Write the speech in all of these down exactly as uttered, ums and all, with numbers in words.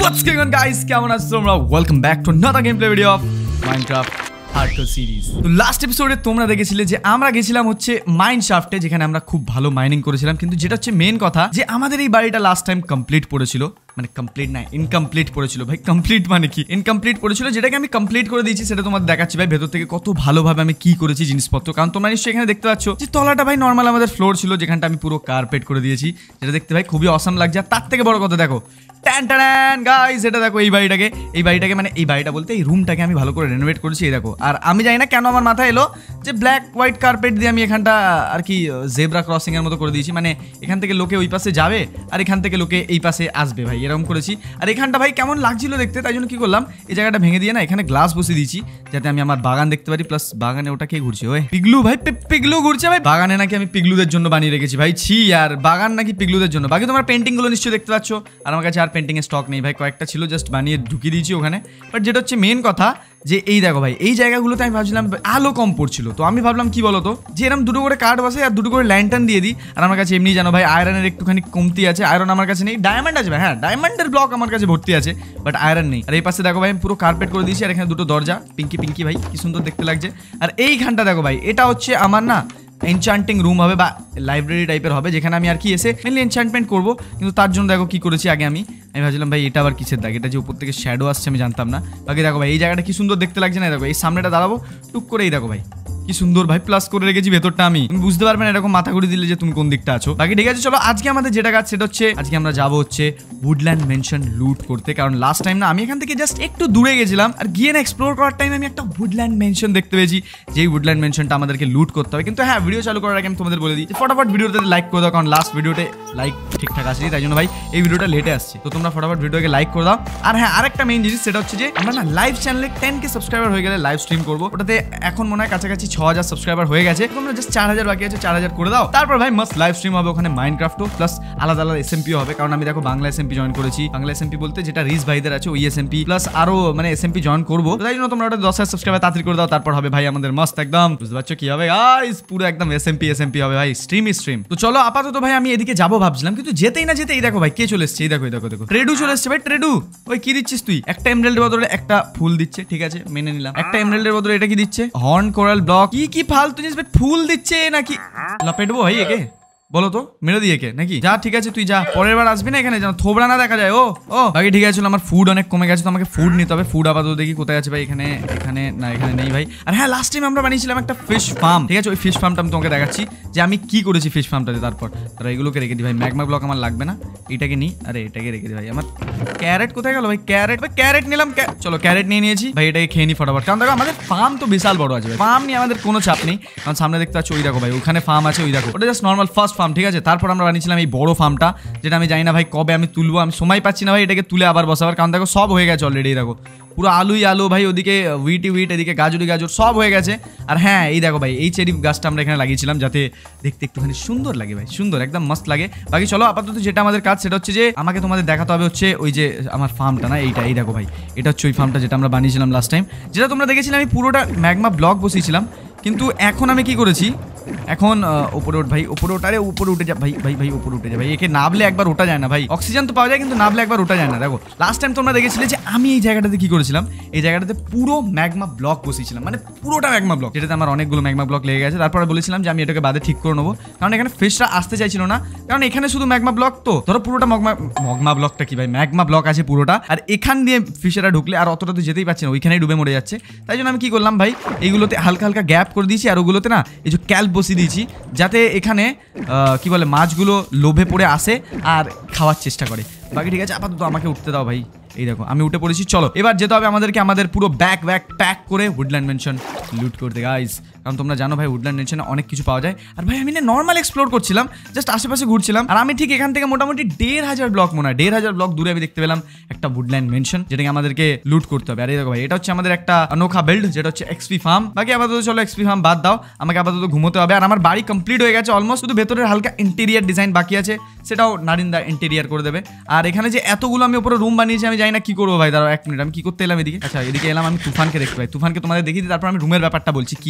What's going on guys? কেমন আছো তোমরা? Welcome back to another gameplay video of Minecraft Hardcore series. তো last এপিসোডে তোমরা দেখেছিলে যে আমরা গেছিলাম হচ্ছে মাইন শাফটে, যেখানে আমরা খুব ভালো মাইনিং করেছিলাম। কিন্তু যেটা হচ্ছে মেন কথা যে আমাদের এই বাড়িটা লাস্ট টাইম কমপ্লিট পড়েছিল, মানে কমপ্লিট না ইনকমপ্লিট পড়েছিল ভাই। কমপ্লিট মানে কি? ইনকমপ্লিট পড়েছিল, যেটাকে আমি কমপ্লিট করে দিয়েছি। সেটা তোমাদের দেখাচ্ছি ভাই ভেতর থেকে কত ভালোভাবে আমি কি করেছি জিনিসপত্র। কারণ তোমরা নিশ্চয়ই এখানে দেখতে পাচ্ছ যে তলাটা ভাই নর্মাল আমাদের ফ্লোর ছিল, যেখানটা আমি পুরো কার্পেট করে দিয়েছি, যেটা দেখতে ভাই খুবই অসাম লাগছে। আর তার থেকে বড় কথা দেখো ট্যান ট্যান গাইস, এটা দেখো এই বাড়িটাকে এই বাড়িটাকে মানে এই বাড়িটা বলতে এই রুমটাকে আমি ভালো করে রেনোভেট করেছি। এই দেখো, আর আমি জানি না কেন আমার মাথায় এলো যে ব্ল্যাক হোয়াইট কার্পেট দিয়ে আমি এখানটা আর কি জেব্রা ক্রসিং এর মতো করে দিয়েছি। মানে এখান থেকে লোকে ওই পাশে যাবে আর এখান থেকে লোকে এই পাশে আসবে ভাই, এরকম করেছি। আর এখানটা ভাই কেমন লাগছিল দেখতে, তাই জন্য কি করলাম এই জায়গাটা ভেঙে দিয়ে না এখানে গ্লাস বসিয়ে দিয়েছি, যাতে আমি আমার বাগান দেখতে পারি। প্লাস বাগানে ওটা কে ঘুরছে? ওই পিগলু ভাই, পিগলু ঘুরছে ভাই বাগানে। নাকি আমি পিগলুদের জন্য বানিয়ে রেখেছি ভাই। ছি আর বাগান নাকি পিগলুদের জন্য। বাকি তোমার পেন্টিং গুলো নিশ্চয়ই দেখতে পাচ্ছ, আর আমার কাছে আর পেন্টিং এর স্টক নেই ভাই, কয়েকটা ছিল জাস্ট বানিয়ে ঢুকিয়ে দিয়েছি ওখানে। বাট যেটা হচ্ছে মেন কথা যে এই দেখো ভাই এই জায়গাগুলোতে আমি ভাবছিলাম আলো কম পড়ছিল, তো আমি ভাবলাম কি বলতো যে এরকম দুটো করে কাঠ বসে আর দুটো করে ল্যান্টার্ন দিয়ে দিই। আর আমার কাছে এমনি জানো ভাই আয়রনের একটুখানি কমতি আছে, আয়রন আমার কাছে নেই। ডায়মন্ড আছে ভাই, হ্যাঁ ডায়মন্ডের ব্লক আমার কাছে ভর্তি আছে, বাট আয়রন নেই। আর এই পাশে দেখো ভাই আমি পুরো কার্পেট করে দিয়েছি, আর এখানে দুটো দরজা পিঙ্কি পিঙ্কি ভাই কি সুন্দর দেখতে লাগছে। আর এইখানটা দেখো ভাই এটা হচ্ছে আমার না এনচান্টিং রুম হবে বা লাইব্রেরি টাইপের হবে, যেখানে আমি আর কি এসে মেনলি এনচান্টমেন্ট করবো। কিন্তু তার জন্য দেখো কি করেছি আগে আমি আমি ভাবছিলাম ভাই এটা আবার কিসের দাগ, এটা যে উপর থেকে শ্যাডো আসছে আমি জানতাম না। বাকি দেখো ভাই এই জায়গাটা কি সুন্দর দেখতে লাগছে না? দেখো এই সামনেটা দাঁড়াবো টুক করে, এই দেখো ভাই কি সুন্দর ভাই প্লাস করে রেখেছি ভেতরটা। আমি তুমি বুঝতে পারবে না এরকম মাথা ঘুরে দিলে যে তুমি কোন দিকটা আছো। বাকি ঠিক আছে, চলো আজকে আমাদের যেটা কাজ সেটা হচ্ছে আজকে আমরা যাবো হচ্ছে উডল্যান্ড মেনশন লুট করতে। কারণ লাস্ট টাইম না আমি এখান থেকে জাস্ট একটু দূরে গেছিলাম, আর গিয়ে না এক্সপ্লোর করার টাইম আমি একটা উডল্যান্ড মেনশন দেখতে পেয়েছি, যেই উডল্যান্ড মেনশনটা আমাদেরকে লুট করতে হবে। কিন্তু হ্যাঁ ভিডিও চালু করার আগে আমি তোমাদের বলে দিই ফটাফট ভিডিওতে লাইক করে দাও, কারণ লাস্ট ভিডিওতে লাইক ঠিকঠাক আসেনি, তাই জন্য ভাই এই ভিডিওটা লেটে আসছে। তো তোমরা ফটাফট ভিডিওকে লাইক করে দাও। আর হ্যাঁ আরেকটা মেইন জিনিস সেটা হচ্ছে যে আমরা না লাইভ চ্যানেলে টেন কে সাবস্ক্রাইবার হয়ে গেলে লাইভ স্ট্রিম করবো। ওটাতে এখন মনে হয় কাছাকাছি ছ হাজার সাবস্ক্রাইবার হয়ে গেছে, তোমরা জাস্ট চার হাজার বাকি আছে, চার হাজার করে দাও। তারপর ভাই মাস্ট লাইভ স্ট্রিম হবে ওখানে মাইনক্রাফটও, প্লাস আলাদা আলাদা এসএমপিও হবে। কারণ আমি দেখো বাংলা এসএমপি জয়েন করেছি, বাংলা এসএমপি বলতে যেটা রিস ভাইদের আছে ওই এসএমপি, প্লাস আরো মানে এসএমপি জয়েন করবো। তাই জন্য তোমরা ওটা দশ হাজার সাবস্ক্রাইবার তাড়াতাড়ি করে দাও। তারপর হবে ভাই আমাদের মাস্ট একদম বুঝতে পারছো কি হবে গাইস, পুরো একদম এসএমপি এসএমপি হবে ভাই, স্ট্রিমই স্ট্রিম। তো চলো আপাতত ভাই আমি এদিকে যাবো ভাবছিলাম, কিন্তু যেতেই না যেতেই দেখো ভাই কে চলে এসছে। এই দেখো এই দেখো দেখো ট্রেডু চলে এসছে ভাই। ট্রেডু ওই কি দিচ্ছিস তুই? একটা এমরাল্ডের বদলে একটা ফুল দিচ্ছে, ঠিক আছে মেনে নিলাম। একটা এমরাল্ডের বদলে এটা কি দিচ্ছে? Horn coral block. কি কি ফালতু জিনিস ভাই, ফুল দিচ্ছে নাকি লাপেটবো ভাই একে? বলো তো মেরে দিয়ে কে নাকি? যা ঠিক আছে তুই যা, পরের বার আসবি না এখানে যেন থোবড়া না দেখা যায়। ও ও বাকি ঠিক আছে, আমার ফুড অনেক কমে গেছে, তো আমাকে ফুড নিতে হবে। ফুড আপাতত দেখি কোথায় আছে ভাই, এখানে এখানে না এখানে নেই ভাই। আর হ্যাঁ লাস্ট টাইম আমরা বানিয়েছিলাম একটা ফিশ ফার্ম, ঠিক আছে ওই ফিশ ফার্মটা আমি তোমাকে দেখাচ্ছি যে আমি কি করেছি ফিশ ফার্মটাতে। তারপর তারা এগুলোকে রেখে দিই ভাই, ম্যাগমা ব্লক আমার লাগবে না, এটাকে নিই। আরে এটাকে রেখে দিই ভাই। আমার ক্যারেট কোথায় গেল ভাই? ক্যারেট ভাই ক্যারেট নিলাম, চলো ক্যারেট নিয়ে নিয়েছি ভাই, এটাকে খেয়ে নি ফটাফট। কারণ দেখো আমাদের ফার্ম তো বিশাল বড় আছে ভাই, ফার্ম নিয়ে আমাদের কোনো চাপ নেই। কারণ সামনে দেখতে পাচ্ছ ওই দেখো ভাই ওখানে ফার্ম আছে, ওই দেখো ওটা জাস্ট নর্মাল ফার্স্ট ফার্ম, ঠিক আছে। তারপর আমরা বানিয়েছিলাম এই বড় ফার্মটা, যেটা আমি জানি না ভাই কবে আমি তুলবো, আমি সময় পাচ্ছি না ভাই এটাকে তুলে আবার বসাবার। কারণ দেখো সব হয়ে গেছে অলরেডি, দেখো পুরো আলুই আলু ভাই, ওদিকে উইটি উইট, এদিকে গাজরি গাজর সব হয়ে গেছে। আর হ্যাঁ এই দেখো ভাই এই চেরি গাছটা আমরা এখানে লাগিয়েছিলাম যাতে দেখতে একটুখানি সুন্দর লাগে ভাই, সুন্দর একদম মস্ত লাগে। বাকি চলো আপাতত যেটা আমাদের কাজ সেটা হচ্ছে যে আমাকে তোমাদের দেখাতে হবে হচ্ছে ওই যে আমার ফার্মটা না এইটা, এই দেখো ভাই এটা হচ্ছে ওই ফার্মটা যেটা আমরা বানিয়েছিলাম লাস্ট টাইম, যেটা তোমরা দেখেছিলে আমি পুরোটা ম্যাগমা ব্লক বসিয়েছিলাম। কিন্তু এখন আমি কি করেছি, এখন উপরে ওঠ ভাই, উপরে ওঠ, আরে উপরে উঠে যা ভাই ভাই ভাই উপরে উঠে যা ভাই, একে নাবলে একবার ওঠা যায় না ভাই। অক্সিজেন তো পাওয়া যায় কিন্তু নাবলে একবার ওঠা যায় না। দেখো লাস্ট টাইম তোমরা দেখেছিলে যে আমি এই জায়গাটাতে কি করেছিলাম, এই জায়গাটাতে পুরো ম্যাগমা ব্লক বসিয়েছিলাম, মানে পুরোটা ম্যাগমা ব্লক, যেটাতে আমার অনেকগুলো ম্যাগমা ব্লক লেগে গেছে। তারপরে বলেছিলাম যে আমি এটাকে বাদে ঠিক করে নেবো, কারণ এখানে ফিশরা আসতে চাইছিল না, কারণ এখানে শুধু ম্যাগমা ব্লক, তো ধরো পুরোটা মগমা মগমা ব্লকটা কি ভাই ম্যাগমা ব্লক আছে পুরোটা, আর এখান দিয়ে ফিশরা ঢুকলে আর অতটা তো যেতেই পারছে না, ওইখানেই ডুবে মরে যাচ্ছে। তাই জন্য আমি কি করলাম ভাই এইগুলোতে হালকা হালকা গ্যাপ করে দিয়েছি, আর ওগুলোতে না এই যে ক্যাল্প বসিয়ে দিয়েছি, যাতে এখানে কি বলে মাছগুলো লোভে পড়ে আসে আর খাওয়ার চেষ্টা করে। বাকি ঠিক আছে আপাতত আমাকে উঠতে দাও ভাই। এই দেখো আমি উঠে পড়েছি, চলো এবার যেতে হবে আমাদেরকে আমাদের পুরো ব্যাগ ব্যাগ প্যাক করে উডল্যান্ড মেনশন লুট করতে গাইস। কারণ তোমরা জানো ভাই উডল্যান্ড মেনশনে অনেক কিছু পাওয়া যায়। আর ভাই আমি না নর্মাল এক্সপ্লোর করছিলাম, জাস্ট আশেপাশে ঘুরছিলাম, আর আমি ঠিক এখান থেকে মোটামুটি দেড় হাজার ব্লক মনে হয় দেড় হাজার ব্লক দূরে আমি দেখতে পেলাম একটা উডল্যান্ড মেনশন, যেটাকে আমাদেরকে লুট করতে হবে। আর এই দেখো ভাই এটা হচ্ছে আমাদের একটা অনোখা বিল্ড, যেটা হচ্ছে এক্সপি ফার্ম। বাকি আপাতত চলো এক্সপি ফার্ম বাদ দাও, আমাকে আপাতত ঘুমোতে হবে। আর আমার বাড়ি কমপ্লিট হয়ে গেছে অলমোস্ট, শুধু ভেতরের হালকা ইন্টেরিয়ার ডিজাইন বাকি আছে, সেটাও নারিন্দা ইন্টেরিয়ার করে দেবে। আর এখানে যে এতগুলো আমি উপরে রুম বানিয়েছি আমি জানি না কি করবো ভাই, দাঁড়াও এক মিনিট আমি কি করতে এলাম এদিকে। আচ্ছা এদিকে এলাম আমি তুফানকে দেখতে পাই, তুফানকে তোমাদের দেখিয়ে দিই, তারপর আমি রুমের ব্যাপারটা বলছি কি আসল কেস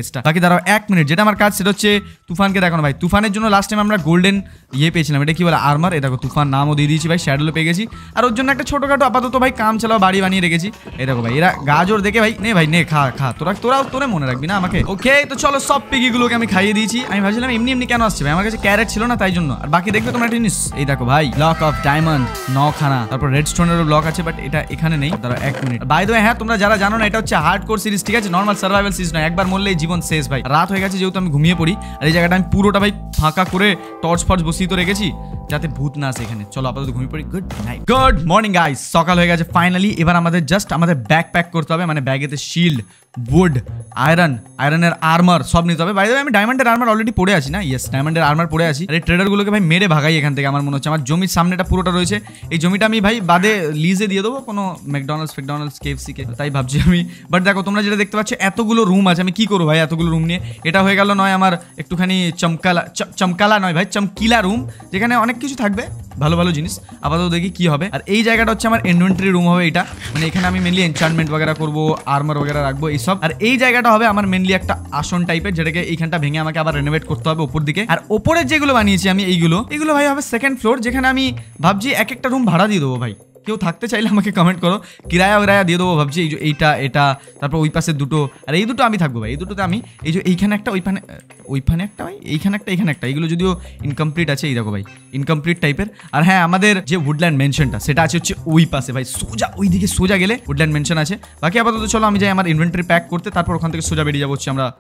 চেস্টটা। বাকি দাঁড়াও এক মিনিট, যেটা আমার কাজ সেটা হচ্ছে তুফানকে দেখানো ভাই। তুফানের জন্য লাস্ট টাইম আমরা গোল্ডেন ইয়ে পেয়েছিলাম, এটা কি বলে আর্মার। এ দেখো তুফান নামও দিয়ে দিয়েছি ভাই, শ্যাডোলো পেয়ে গেছি। আর ওর জন্য একটা ছোটখাটো আপাতত ভাই কাম চালাও বাড়ি বানিয়ে রেখেছি। এই দেখো ভাই, এরা গাজর দেখে ভাই নে ভাই নে খা খা, তোরা তোরাও তোরে মনে রাখবি না আমাকে। ওকে, তো চলো সব পিগিগুলোকে আমি খাইয়ে দিয়েছি। আমি ভাবছিলাম এমনি এমনি কেন আসছে ভাই, আমার কাছে ক্যারেট ছিল না তাই জন্য। আর বাকি দেখবে তোমরা একটা জিনিস, এই দেখো ভাই ব্লক অফ ডায়মন্ড নখানা, তারপর রেড স্টোনেরও ব্লক আছে, বাট এটা এখানে নেই। দাঁড়াও এক মিনিট। বাই দ্য ওয়ে হ্যাঁ, তোমরা যারা জানো না, এটা হচ্ছে হার্ড কোর সিরিজ, ঠিক আছে, নর্মাল সার্ভাইভাল সিরিজ নয়। একবার মরলেই জীবন শেষ ভাই। রাত হয়ে গেছে যেহেতু আমি ঘুমিয়ে পড়ি, আর এই জায়গাটা আমি পুরোটা ভাই ফাঁকা করে টর্চ ফর্চ বসিয়ে তো রেখেছি যাতে ভূত না আসে এখানে। চলো আপাতত ঘুমিয়ে পড়ি। Good night, good morning guys. সকাল হয়ে গেছে ফাইনালি। এবার আমাদের জাস্ট আমাদের ব্যাগ প্যাক করতে হবে, মানে ব্যাগেতে শিল্ড, উড, আয়রন, আয়রনের আর্মার সব নিতে হবে। বাই দ্য ওয়ে আমি ডায়মন্ডের আর্মার অলরেডি পড়ে আছি না, ইয়েস ডায়মন্ডের আর্মার পড়ে আছি। আর এই ট্রেডারগুলোকে ভাই মেরে ভাগাই এখান থেকে আমার মনে হচ্ছে। আমার জমির সামনেটা পুরোটা রয়েছে, এই জমিটা আমি ভাই বাদে লিজে দিয়ে দেবো কোনো ম্যাকডোনাল্ডস ফেকডোনাল্ডস কেএফসি কে, তাই ভাবছি আমি। বাট দেখো তোমরা যেটা দেখতে পাচ্ছ এতগুলো রুম আছে, আমি কি করবো ভাই এতগুলো রুম নিয়ে। এটা হয়ে গেল নয় আমার একটুখানি চমকালা, চমকালা নয় ভাই চমকিলা রুম, যেখানে অনেক কিছু থাকবে ভালো ভালো জিনিস। আপাতত দেখি কি হবে। আর এই জায়গাটা হচ্ছে আমার ইনভেন্টরি রুম হবে এটা, মানে এখানে আমি মেনলি এনচান্টমেন্ট বগেরা করবো, আর্মার বগেরা রাখবো এইসব। আর এই জায়গাটা হবে আমার মেনলি একটা আসন টাইপের, যেটাকে এইখানটা ভেঙে আমাকে আবার রেনোভেট করতে হবে উপর দিকে। আর ওপরের যেগুলো বানিয়েছি আমি এইগুলো এইগুলো ভাই হবে সেকেন্ড ফ্লোর, যেখানে আমি ভাবছি এক একটা রুম ভাড়া দিয়ে দেবো ভাই। কেউ থাকতে চাইলে আমাকে কমেন্ট করো, কিরায়া উরায়া দিয়ে দেবো ভাবছি। এই যে এইটা এটা, তারপর ওই পাশে দুটো, আর এই দুটো আমি থাকবো ভাই। এই দুটোতে আমি এই যে এইখানে একটা, ওইখানে ওইখানে একটা ভাই, এইখানে একটা এইখানে একটা, এইগুলো যদিও ইনকমপ্লিট আছে, এই দেখো ভাই ইনকমপ্লিট টাইপের। আর হ্যাঁ, আমাদের যে উডল্যান্ড মেনশনটা সেটা আছে হচ্ছে ওই পাশে ভাই, সোজা ওই দিকে সোজা গেলে উডল্যান্ড মেনশন আছে। বাকি আপাতত চলো আমি যাই আমার ইনভেন্টরি প্যাক করতে, তারপর ওখান থেকে সোজা বেরিয়ে যাবো হচ্ছে আমরা।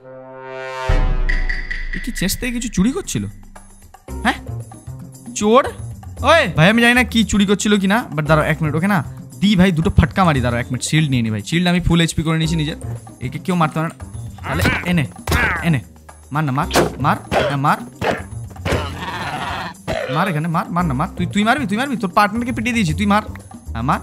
কি চেস্ট থেকে কিছু চুরি করছিল? হ্যাঁ চোর, ওই ভাই আমি জানি না কি চুরি করছিল কিনা, বাট দাঁড়াও এক মিনিট। ওকে না দি ভাই দুটো ফাটকা মারি, দাঁড়াও এক মিনিট। শিল্ড নিয়ে নি ভাই, শিল্ড আমি ফুল এইচপি করে নিয়েছি নিজের। একে কেউ মারতে পারে না, তাহলে এনে এনে মার না, মার মার মার মার এখানে মার মার না মার, তুই তুই মারবি তুই মারবি তোর পার্টনারকে পিটিয়ে দিয়েছি, তুই মার মার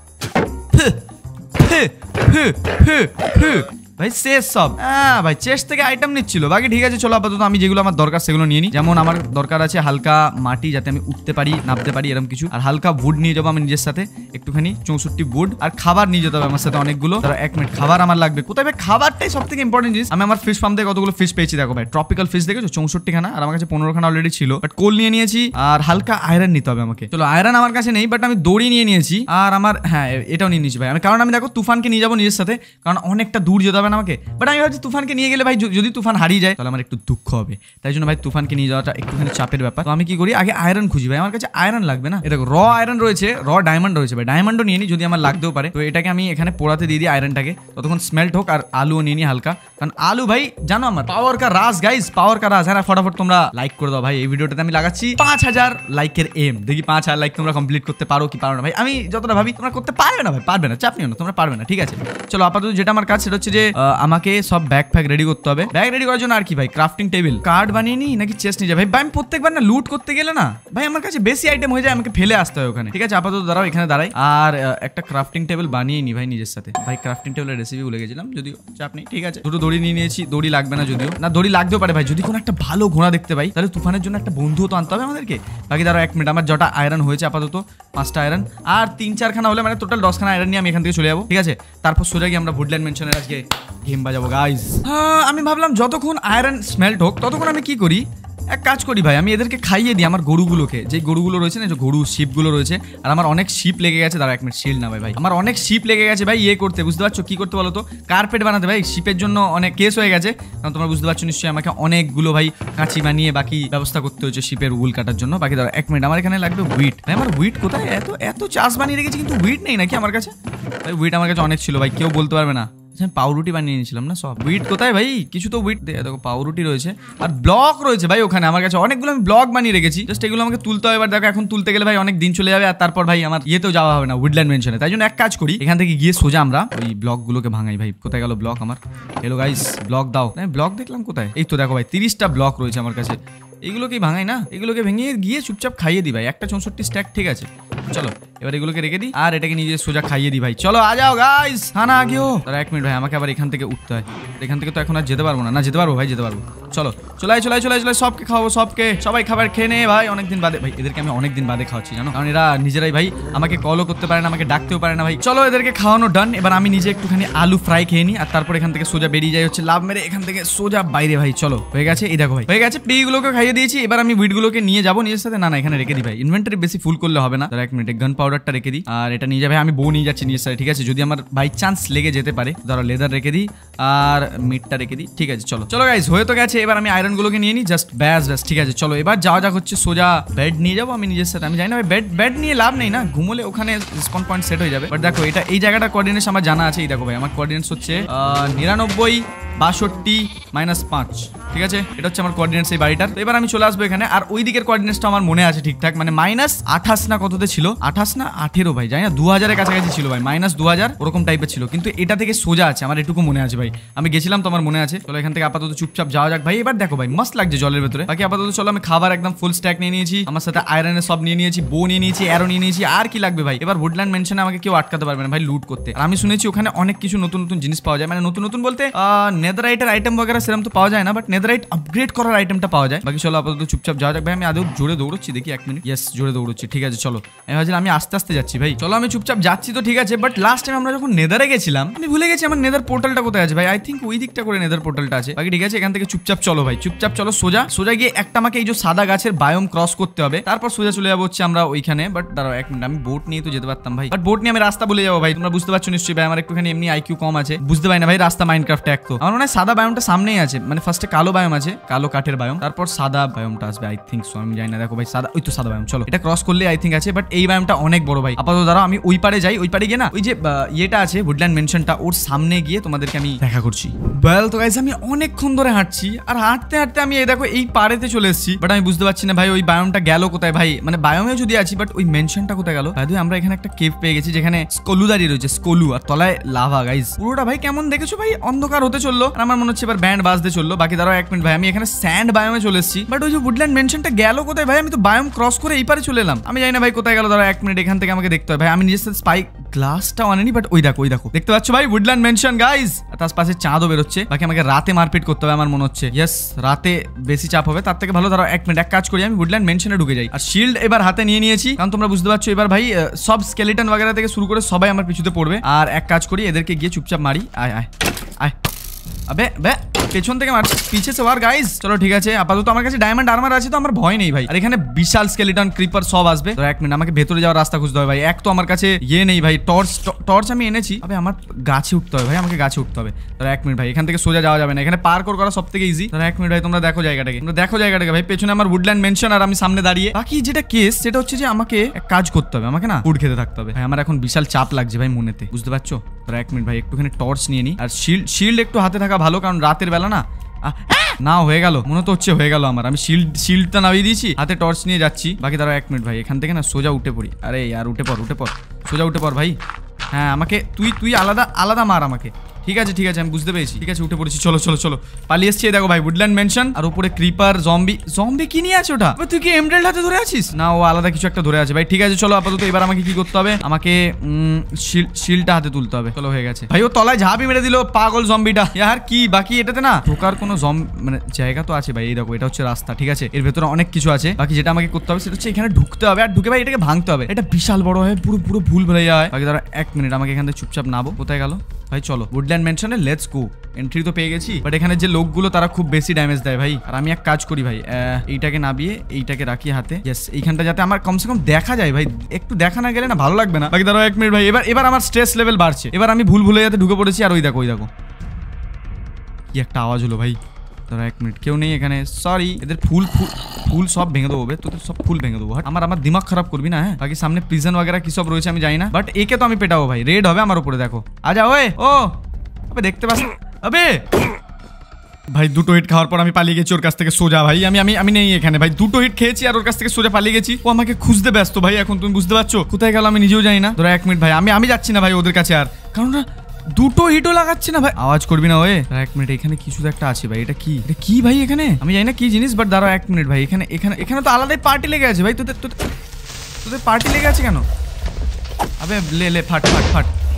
ভাই শেষ সব। হ্যাঁ ভাই চেস্ট থেকে আইটেম নিচ্ছিল, বাকি ঠিক আছে। চলো আপাতত আমি যেগুলো আমার দরকার সেগুলো নিয়ে নিই। যেমন আমার দরকার আছে হালকা মাটি, যাতে আমি উঠতে পারি নামতে পারি এরকম কিছু। আর হালকা উড নিয়ে যাবো আমি নিজের সাথে একটুখানি, চৌষট্টি উড। আর খাবার নিয়ে যেতে হবে আমার সাথে অনেকগুলো। তারা এক মিনিট, খাবার আমার লাগবে কোথায় ভাই? খাবারটাই সব থেকে ইম্পর্টেন্ট জিনিস। আমি আমার ফিশ ফার্ম থেকে কতগুলো ফিশ পেয়েছি দেখো ভাই, ট্রপিক্যাল ফিশ দেখেছো চৌষট্টি খানা, আর আমার কাছে পনেরো খানা অলরেডি ছিল। বাট কোল নিয়ে নিয়েছি, আর হালকা আয়রন নিতে হবে আমাকে। চলো আয়রন আমার কাছে নেই, বাট আমি দড়ি নিয়ে নিয়েছি। আর আমার হ্যাঁ এটাও নিয়ে নিয়েছি ভাই আমি, কারণ আমি দেখো তুফানকে নিয়ে যাবো নিজের সাথে, কারণ অনেকটা দূর যেতে হবে না আমাকে। বাট আমি ভাবছি তুফানকে নিয়ে গেলে ভাই যদি তুফান হারিয়ে যায় তাহলে আমার একটু দুঃখ হবে, তাই জন্য ভাই তুফানকে নিয়ে যাওয়াটা একটুখানি চাপের ব্যাপার। তো আমি কি করি, আগে আয়রন খুঁজি ভাই, আমার কাছে আয়রন লাগবে না। এটা র আয়রন রয়েছে, র ডায়মন্ড রয়েছে ভাই, ডায়মন্ডও নিয়ে নিই যদি আমার লাগতেও পারে। তো এটাকে আমি এখানে পোড়াতে দিয়ে দিই আয়রনটাকে, ততক্ষণ স্মেল্ট হোক। আর আলুও নিয়ে নিই হালকা, কারণ আলু ভাই জানো আমার পাওয়ার কা রাজ গাইস, পাওয়ার কা রাজ। হ্যাঁ ফটাফট তোমরা লাইক করে দাও ভাই, এই ভিডিওটাতে আমি লাগাচ্ছি পাঁচ হাজার লাইকের এম। দেখি পাঁচ হাজার লাইক তোমরা কমপ্লিট করতে পারো কি পারো না ভাই। আমি যতটা ভাবি তোমরা করতে পারবে না ভাই, পারবে না, চাপ নিও না, তোমরা পারবে না, ঠিক আছে। চলো আপাতত যেটা আমার কাজ সেটা হচ্ছে যে আমাকে সব ব্যাগ ফ্যাগ রেডি করতে হবে। ব্যাগ রেডি করার জন্য আর কি ভাই, ক্রাফটিং টেবিল, কার্ড বানিয়ে নিই নাকি চেস্ট নিয়ে যাই ভাই। ভাই আমি প্রত্যেকবার না লুট করতে গেলে না ভাই আমার কাছে বেশি আইটেম হয়ে যায়, আমাকে ফেলে আসতে হয় ওখানে, ঠিক আছে। আপাতত দাঁড়াও এখানে দাঁড়াই, আর একটা ক্রাফটিং টেবিল বানিয়ে নি ভাই নিজের সাথে। ভাই ক্রাফটিং টেবিলের রেসিপি ভুলে গেছিলাম, যদিও চাপ নেই, ঠিক আছে। দুটো দড়ি নিয়ে নিয়েছি, দড়ি লাগবে না যদিও, না দড়ি লাগতেও পারে ভাই যদি কোনো একটা ভালো ঘোড়া দেখতে পাই, তাহলে তুফানের জন্য একটা বন্ধুও তো আনতে হবে আমাদেরকে। বাকি দাঁড়াও এক মিনিট, আমার যটা আয়রন হয়েছে আপাতত পাঁচটা আয়রন, আর তিন চারখানা হলে মানে টোটাল দশখানা আয়রন নিয়ে আমি এখান থেকে চলে যাবো, ঠিক আছে। তারপর সোজা গিয়ে আমরা উডল্যান্ড মেনশনের আজকে গেম বাজাবো গাইস। হ্যাঁ আমি ভাবলাম যতক্ষণ আয়রন স্মেল্ট হোক ততক্ষণ আমি কি করি, এক কাজ করি ভাই, আমি এদেরকে খাইয়ে দিই আমার গরুগুলোকে, যে গরুগুলো রয়েছে না, যে গরু শিপগুলো রয়েছে। আর আমার অনেক শিপ লেগে গেছে, দাঁড়া এক মিনিট শিল্ড না ভাই, ভাই আমার অনেক শিপ লেগে গেছে ভাই ইয়ে করতে, বুঝতে পারছো কি করতে বলো তো, কার্পেট বানাতে ভাই। শিপের জন্য অনেক কেস হয়ে গেছে, কারণ তোমরা বুঝতে পারছো নিশ্চয়ই, আমাকে অনেকগুলো ভাই কাঁচি বানিয়ে বাকি ব্যবস্থা করতে হয়েছে শিপের উল কাটার জন্য। বাকি দাঁড়া এক মিনিট, আমার এখানে লাগবে হুইট। ভাই আমার হুইট কোথায়? এত এত চাষ বানিয়ে রেখেছি কিন্তু হুইট নেই নাকি আমার কাছে? ভাই হুইট আমার কাছে অনেক ছিল ভাই, কেউ বলতে পারবে না। পাউরুটি বানিয়ে নিয়েছিলাম না সব। উইট কোথায় ভাই? কিছু তো উইট, দেখো পাউরুটি রয়েছে আর ব্লক রয়েছে ভাই ওখানে আমার কাছে অনেকগুলো, আমি ব্লক বানিয়ে রেখেছি, জাস্ট এগুলো আমাকে তুলতে হবে। এবার দেখো এখন তুলতে গেলে ভাই অনেক দিন চলে যাবে, আর তারপর ভাই আমার ইয়েতেও যাওয়া হবে না উডল্যান্ড মেনশনে। তাই জন্য এক কাজ করি, এখান থেকে গিয়ে সোজা আমরা ওই ব্লকগুলোকে ভাঙাই। ভাই কোথায় গেল ব্লক আমার? হ্যালো গাইস ব্লক দাও। ব্লক দেখলাম কোথায়? এই তো দেখো ভাই তিরিশটা ব্লক রয়েছে আমার কাছে, এগুলোকে ভাঙাই না, এগুলোকে ভেঙে গিয়ে চুপচাপ খাইয়ে দিই ভাই। একটা চৌষট্টি স্ট্যাক, ঠিক আছে। চলো এবার এগুলোকে রেখে দিই, আর এটাকে নিজে সোজা খাইয়ে দিই ভাই। চলো আ যাও গাইস, খানা আগেও। তারা এক মিনিট ভাই, আমাকে আবার এখান থেকে উঠতে হয়, এখান থেকে তো এখন আর যেতে পারবো না। না যেতে পারবো ভাই, যেতে পারবো। চলো চলাই চলাই চলাই চলাই সবকে খাওয়াবো, সবকে সবাই খাবার খেয়ে নে ভাই, অনেকদিন বাদে ভাই। এদেরকে আমি অনেকদিন বাদে খাওয়াচ্ছি জানো, কারণ এরা নিজেরাই ভাই আমাকে কলও করতে পারে না, আমাকে ডাকতেও পারে না ভাই। চলো এদেরকে খাওয়ানো ডান। এবার আমি নিজে একটুখানি আলু ফ্রাই খেয়ে নিই, আর তারপর এখান থেকে সোজা বেরিয়ে যাই হচ্ছে লাভ মেরে এখান থেকে সোজা বাইরে ভাই। চলো হয়ে গেছে, এই দেখো ভাই হয়ে গেছে, পিগুলোকে খাইয়ে দিয়েছি। এবার আমি উইটগুলোকে নিয়ে যাবো নিজের সাথে। না না এখানে রেখে দিই ভাই, ইনভেন্টরি বেশি ফুল করলে হবে না। তার এক মিনিট গান পাউডারটা রেখে দিই, আর এটা নিয়ে যাবে আমি বউ নিয়ে যাচ্ছি নিজের সাথে, ঠিক আছে? যদি আমার বাই চান্স লেগে যেতে পারে, ধরো লেদার রেখে দিই আর মিটটা রেখে দিই, ঠিক আছে? চলো চলো গাইস হয়ে তো গেছে, এবার আমি আয়রন গুলোকে নিয়ে নিই জাস্ট, ব্যাস ব্যাস ঠিক আছে। চলো এবার যাওয়া যাক হচ্ছে সোজা বেড নিয়ে যাবো আমি নিজের সাথে। আমি জানি না ভাই বেড বেড নিয়ে লাভ নেই না, ঘুমোলে ওখানে স্পন পয়েন্ট সেট হয়ে যাবে। বাট দেখো এটা এই জায়গাটা কোঅর্ডিনেটস আমার জানা আছে। এই দেখো ভাই আমার কোঅর্ডিনেটস হচ্ছে নিরানব্বই বাষট্টি মাইনাস পাঁচ, ঠিক আছে? এটা হচ্ছে আমার কোঅর্ডিনেটস এই বাড়িটার। এবার আমি চলে আসবো এখানে, আর ওই দিকের কোঅর্ডিনেটসটা আমার মনে আছে ঠিকঠাক, মানে মাইনাস আঠাশ না কততে ছিল, আঠাশ না আঠেরো ভাই, জানি না, দু হাজারের কাছাকাছি ছিল ভাই, মাইনাস দু হাজার ওরকম টাইপের ছিল। কিন্তু এটা থেকে সোজা আছে, আমার এটুকু মনে আছে ভাই, আমি গেছিলাম তো আমার মনে আছে। চলো এখান থেকে আপাতত চুপচাপ যাওয়া যাক ভাই। এবার দেখো ভাই মস্ত লাগছে জলের ভেতরে। বাকি আপাতত চলো আমি খাবার একদম ফুল স্ট্যাক নিয়ে নিয়েছি, আমার সাথে আয়রনের সব নিয়ে নিয়েছি, বো নিয়ে নিয়েছি, অ্যারো নিয়ে নিয়েছি, আর কি লাগবে ভাই? এবার উডল্যান্ড মেনশনে আমাকে কেউ আটকাতে পারবে না ভাই লুট করতে। আর আমি শুনেছি ওখানে অনেক কিছু নতুন নতুন জিনিস পাওয়া যায়, মানে নতুন নতুন বলতে নেদারাইটের আইটেম বগেরা সেরকম তো পাওয়া যায় না, বাট নেদারাইট আপগ্রেড করার আইটেমটা পাওয়া যায়। বাকি চলো আপাতত চুপচাপ যাওয়া যাক ভাই। আমি আদৌ জোরে দৌড়চ্ছি, দেখি এক মিনিট, ইয়েস জোরে দৌড়চ্ছি, ঠিক আছে? চলো আমি ভাবছিলাম আমি আস্তে আস্তে যাচ্ছি ভাই। চলো আমি চুপচাপ যাচ্ছি তো ঠিক আছে, বাট লাস্ট টাইম আমরা যখন নেদারে গেছিলাম আমি ভুলে গেছি আমার নেদার পোর্টালটা কোথায় আছে ভাই। আই থিঙ্ক ওই দিকটা করে নেদার পোর্টালটা আছে। বাকি ঠিক আছে, এখান থেকে চুপচাপ চলো ভাই, চুপচাপ চলো সোজা সোজা গিয়ে একটা আমাকে এই যে সাদা গাছের বায়োম ক্রস করতে হবে, তারপর সোজা চলে যাবো হচ্ছে আমরা ওইখানে। বাট দাঁড়াও এক মিনিট, আমি বোট নিয়ে তো যেতে পারতাম ভাই, বাট বোট নিয়ে আমি রাস্তা বলে যাবো ভাই। তোমরা বুঝতে পারছো নিশ্চয়ই ভাই, আমার একটুখানি এমনি আইকিউ কম আছে, বুঝতে পারি না ভাই রাস্তা মাইনক্রাফটে। এক তো আমার মনে হয় সাদা বায়োমটা সামনেই আছে, মানে ফার্স্টে কালো বায়োম আছে, কালো কাঠের বায়োম, তারপর সাদা বায়োমটা আসবে আই থিঙ্ক সো, আমি জানি না। দেখো ভাই সাদা, ওই তো সাদা বায়োম, চলো এটা ক্রস করলে আই থিঙ্ক আছে, বাট এই বায়োমটা অনেক বড় ভাই। আপাতত দাঁড়াও আমি ওই পারে যাই, ওই পারে গিয়ে না ওই যে ইয়েটা আছে উডল্যান্ড মেনশনটা, ওর সামনে গিয়ে তোমাদেরকে আমি দেখা করছি। ওয়েল তো গাইস আমি অনেকক্ষণ ধরে হাঁটছি, আর হাঁটতে হাঁটতে আমি এই দেখো এই পারেতে চলে এসেছি, বাট আমি বুঝতে পারছি না ভাই ওই বায়োমটা গেল কোথায় ভাই। মানে বায়োমে যদি আছি, বাট ওই মেনশনটা কোথায় গেল? ভাই আমরা এখানে একটা কেভ পেয়ে গেছি যেখানে স্কলু দাঁড়িয়ে রয়েছে, স্কলু, আর তলায় লাভা গাইস। পুরোটা ভাই কেমন দেখেছো ভাই, অন্ধকার হতে চললো, আর আমার মনে হচ্ছে এবার ব্যান্ড বাজতে চললো। বাকি দাঁড়াও এক মিনিট ভাই, আমি এখানে স্যান্ড বায়োমে চলে এসেছি, বাট ওই যে উডল্যান্ড মেনশনটা গেল কোথায় ভাই? আমি তো বায়োম ক্রস করে এই পারে চলে এলাম, আমি জানি না ভাই কোথায় গেল। দাঁড়াও এক মিনিট, এখান থেকে আমাকে দেখতে হবে ভাই। আমি নিজের সাথে স্পাইক গ্লাসটা আনেনি, বাট ওই দেখো ওই দেখো দেখতে পাচ্ছ ভাই উডল্যান্ড মেনশন গাইস, তার পাশে চাঁদও বেরোচ্ছে। বাকি আমাকে রাতে মারপিট করতে হবে আমার মনে হচ্ছে, ইয়েস রাতে বেশি চাপ হবে, তার থেকে ভালো ধরো এক মিনিট এক কাজ করি, আমি উডল্যান্ড মেনশনে ঢুকে যাই। আর শিল্ড এবার হাতে নিয়ে নিয়েছি, কারণ তোমরা বুঝতে পারছো এবার ভাই সব স্কেলেটন वगैरह থেকে শুরু করে সবাই আমার পিছুতে পড়বে। আর এক কাজ করি, এদেরকে গিয়ে চুপচাপ মারি। আয় আয় আয়, আবে বে পেছন থেকে মার, পিছে সে মার গাইস। চলো ঠিক আছে, আপাতত আমার কাছে ডায়মন্ড আর্মার আছে তো আমার ভয় নেই ভাই। আর এখানে বিশাল স্কেলেটন ক্রিপার সব আসবে। তো এক মিনিট আমাকে ভেতরে যাওয়ার রাস্তা খুঁজতে হবে ভাই। এক তো আমার কাছে ইয়ে নেই ভাই, টর্চ টর্চ আমি এনেছি, আবে আমার গাছে উঠতে হবে ভাই, আমাকে গাছে উঠতে হবে। তাহলে এক মিনিট ভাই, এখান থেকে সোজা যাওয়া যাবে না, এখানে পার্কোর করা সব থেকে ইজি। তাহলে এক মিনিট ভাই তোমরা দেখো জায়গাটাকে, তোমরা দেখো জায়গাটাকে ভাই, পেছনে আমার উডল্যান্ড মেনশন আর আমি সামনে দাঁড়িয়ে। বাকি যেটা কেস সেটা হচ্ছে যে আমাকে এক কাজ করতে হবে, আমাকে না ফুড খেতে থাকতে হবে ভাই। আমার এখন বিশাল চাপ লাগছে ভাই মনেতে, বুঝতে পারছো? তাহলে এক মিনিট ভাই একটুখানি টর্চ নিয়ে নিই, আর শিল্ড শিল্ড একটু হাতে থাকা ভালো, কারণ রাতের বেলা না না হয়ে গেল মনে তো হচ্ছে হয়ে গেল আমার। আমি শিল্ড শিল্ডটা নামিয়ে দিয়েছি, হাতে টর্চ নিয়ে যাচ্ছি। বাকি তারা এক মিনিট ভাই, এখান থেকে না সোজা উঠে পড়ি। আরে আর উঠে পড় উঠে পড় সোজা উঠে পড় ভাই। হ্যাঁ আমাকে তুই তুই আলাদা আলাদা মার আমাকে, ঠিক আছে ঠিক আছে আমি বুঝতে পেরেছি, ঠিক আছে উঠে পড়েছি। চলো চলো চলো পালিয়ে এসছি, দেখো ভাই উডল্যান্ড মেনশন, আর উপরে ক্রিপার জম্বি। জম্বি কি নিয়ে আছে ওটা? তুই কি এমরাল্ড হাতে ধরে আছিস? না ও আলাদা কিছু একটা ধরে আছে ভাই। ঠিক আছে চলো আপাতত এবার আমাকে কি করতে হবে, আমাকে শিলটা হাতে তুলতে হবে। চলো হয়ে গেছে ভাই, ও তলায় ঝাঁপি মেরে দিল পাগল জম্বিটা। ইয়ার কি বাকি এটাতে না ঢোকার কোনো জম মানে জায়গা তো আছে ভাই। এই দেখো এটা হচ্ছে রাস্তা, ঠিক আছে এর ভেতরে অনেক কিছু আছে। বাকি যেটা আমাকে করতে হবে সেটা হচ্ছে এখানে ঢুকতে হবে, আর ঢুকে ভাই এটাকে ভাঙতে হবে। এটা বিশাল বড় হয়, পুরো পুরো ভুল ভুলে যায়। বাকি ধরো এক মিনিট, আমাকে এখান থেকে চুপচাপ নাবো। কোথায় গেল ভাই? চলো উডল্যান্ড মেনশনে লেটস গো। এন্ট্রি তো পেয়ে গেছি, বাট এখানে যে লোকগুলো তারা খুব বেশি ড্যামেজ দেয় ভাই। আর আমি এক কাজ করি ভাই, এইটাকে নাবিয়ে এইটাকে রাখি হাতে, ইয়েস এইখানটা যাতে আমার কমসে কম দেখা যায় ভাই। একটু দেখা না গেলে না ভালো লাগবে না। বাকি ধরো এক মিনিট ভাই, এবার এবার আমার স্ট্রেস লেভেল বাড়ছে। এবার আমি ভুল ভুলে যাতে ঢুকে পড়েছি। আর ওই দেখো ওই দেখো কি একটা আওয়াজ হলো ভাই। ধরো এক মিনিট, কেউ নেই এখানে, সরি। এদের ফুল ফুল ফুল সব ভেঙে দেবো, তোদের সব ফুল ভেঙে দেবো। আমার আমার দিমাগ খারাপ করবি না। হ্যাঁ বাকি সামনে প্রিজন वगैरह কি সব রয়েছে আমি জানি না, বাট একে তো আমি পেটাবো ভাই। রেড হবে আমার উপরে, দেখো আজা ওয়ে ও আবে দেখতে পাচ্ছ আবে ভাই। দুটো হিট খাওয়ার পর আমি পালিয়ে গেছি ওর কাছ থেকে সোজা ভাই। আমি আমি আমি নেই এখানে ভাই, দুটো হিট খেয়েছি আর ওর কাছ থেকে সোজা পালিয়ে গেছি। ও আমাকে খুঁজতে ব্যস্ত ভাই এখন, তুমি বুঝতে পারছো কোথায় গেল আমি নিজেও জানি না। ধরো এক মিনিট ভাই, আমি আমি যাচ্ছি না ভাই ওদের কাছে আর, কারণ না দুটো হিটও লাগাচ্ছে না ভাই। আওয়াজ করবি না ওয়ে। এক মিনিট, এখানে কিছু একটা আছে ভাই। এটা কি এটা কি ভাই? এখানে আমি জানি না কি জিনিস, বাট দাঁড়াও এক মিনিট ভাই, এখানে এখানে এখানে তো আলাদাই পার্টি লেগে আছে ভাই। তোদের তোদের পার্টি লেগে আছে কেন? আবে লে লে ফাট ফাট ফাট।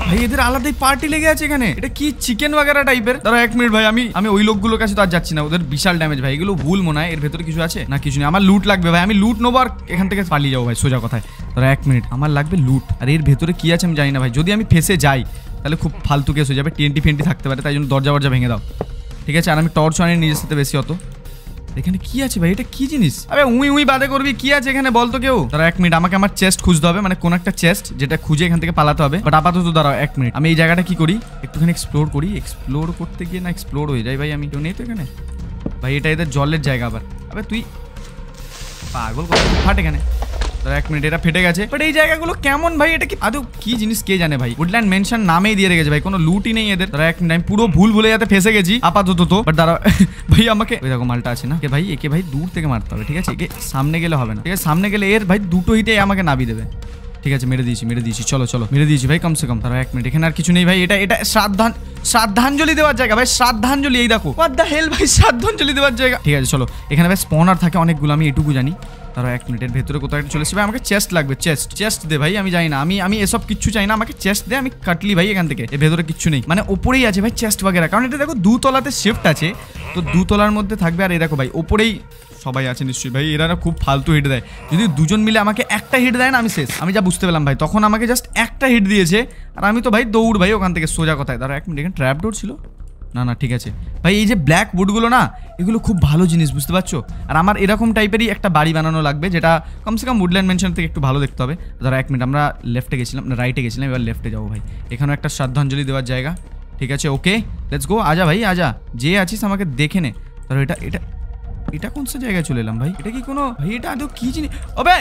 ভাই এদের আলাদাই পার্টি লেগে আছে এখানে। এটা কি চিকেন বাগেরা টাইপের? দাঁড়া এক মিনিট ভাই, আমি আমি ওই লোকগুলোর কাছে তো আর যাচ্ছি না, ওদের বিশাল ড্যামেজ ভাই। এগুলো ভুল মনে হয়, এর ভেতরে কিছু আছে না কিছু নেই। আমার লুট লাগবে ভাই, আমি লুট নেবো আর এখান থেকে পালিয়ে যাবো ভাই সোজা কথায়। দাঁড়া এক মিনিট, আমার লাগবে লুট। আর এর ভেতরে কি আছে আমি জানি না ভাই, যদি আমি ফেসে যাই তাহলে খুব ফালতু কেস হয়ে যাবে, টিএনটি ফেন্টি থাকতে পারে, তাই জন্য দরজা বরজা ভেঙে দাও, ঠিক আছে? আর আমি টর্চ আনি নিজের সাথে বেশি অত। এখানে কি আছে ভাই? এটা কি জিনিস? আরে উই উই বাদে করবি, কি আছে এখানে বলতো কেউ? দাঁড়া এক মিনিট, আমাকে আমার চেস্ট খুঁজতে হবে, মানে কোন একটা চেস্ট যেটা খুঁজে এখান থেকে পালাতে হবে। বাট আপাতত দাঁড়াও এক মিনিট, আমি এই জায়গাটা কি করি একটুখানি এক্সপ্লোর করি। এক্সপ্লোর করতে গিয়ে না এক্সপ্লোর হয়ে যায় ভাই। আমি কেউ নেই তো এখানে ভাই, এটা এদের জলের জায়গা আবার। আবে তুই পাগল ফাট এখানে। দাঁড়া এক মিনিট, এটা ফেটে গেছে। বাট এই জায়গাগুলো কেমন ভাই? এটা কি আদৌ কি জিনিস কে জানে ভাই? উডল্যান্ড মেনশন নামেই দিয়ে রেখেছে ভাই, কোনো লুটই নেই এদের। দাঁড়া এক মিনিট, আমি পুরো ভুল ভুলে যাতে ফেসে গেছি আপাতত তো। বাট দাঁড়া ভাই, আমাকে ওই দেখো মালটা আছে না কে ভাই, একে ভাই দূর থেকে মারতে হবে, ঠিক আছে? একে সামনে গেলে হবে না, ঠিক আছে? সামনে গেলে এর ভাই দুটো হিটে আমাকে নাবি দেবে, ঠিক আছে? মেরে দিয়েছি মেরে দিয়েছি চলো চলো মেরে দিয়েছি ভাই কমসে কম। তারা এক মিনিট, এখানে আর কিছু নেই ভাই। এটা এটা শ্রাদ্ধান শ্রাদ্ধাঞ্জলি দেওয়ার জায়গা ভাই, শ্রাদ্ধাঞ্জলি। এই দেখো হোয়াট দ্য হেল ভাই, শ্রাদ্ধাঞ্জলি দেওয়ার জায়গা। ঠিক আছে চলো, এখানে ভাই স্পনার থাকে অনেকগুলো, আমি এটুকু জানি। তারা এক মিনিটের ভেতরে কোথাও একটা চলে এসেছে ভাই, আমাকে চেস্ট লাগবে। চেস্ট চেস্ট দে ভাই, আমি জানি না, আমি আমি এসব কিচ্ছু চাই না, আমাকে চেস্ট দে, আমি কাটলি ভাই এখান থেকে। এর ভেতরে কিচ্ছু নেই, মানে ওপরেই আছে ভাই চেস্ট বাগেরা, কারণ এটা দেখো দুতলাতে শিফট আছে, তো দুতলার মধ্যে থাকবে। আর এই দেখো ভাই ওপরেই সবাই আছে নিশ্চয়ই ভাই, এরা না খুব ফালতু হিট দেয়। যদি দুজন মিলে আমাকে একটা হিট দেয় না আমি শেষ, আমি যা বুঝতে পেলাম ভাই। তখন আমাকে জাস্ট একটা হিট দিয়েছে আর আমি তো ভাই দৌড় ভাই ওখান থেকে সোজা কথায়। দাঁড়া এক মিনিট, এখানে ট্র্যাপ ডোর ছিল না? না ঠিক আছে ভাই, এই যে ব্ল্যাক উডগুলো না, এগুলো খুব ভালো জিনিস, বুঝতে পারছো? আর আমার এরকম টাইপেরই একটা বাড়ি বানানো লাগবে, যেটা কমসে কম উডল্যান্ড মেনশন থেকে একটু ভালো দেখতে হবে। দাঁড়া এক মিনিট, আমরা লেফটে গেছিলাম না রাইটে গেছিলাম, এবার লেফটে যাবো ভাই। এখানেও একটা শ্রদ্ধাঞ্জলি দেওয়ার জায়গা, ঠিক আছে? ওকে লেটস গো, আজা ভাই আজা, যে আছিস আমাকে দেখে নে। ধরো এটা এটা এটা কোন সে জায়গায় চলে এলাম ভাই? এটা কি কোনো ভাই, এটা আদৌ কি জিনিস? ওবে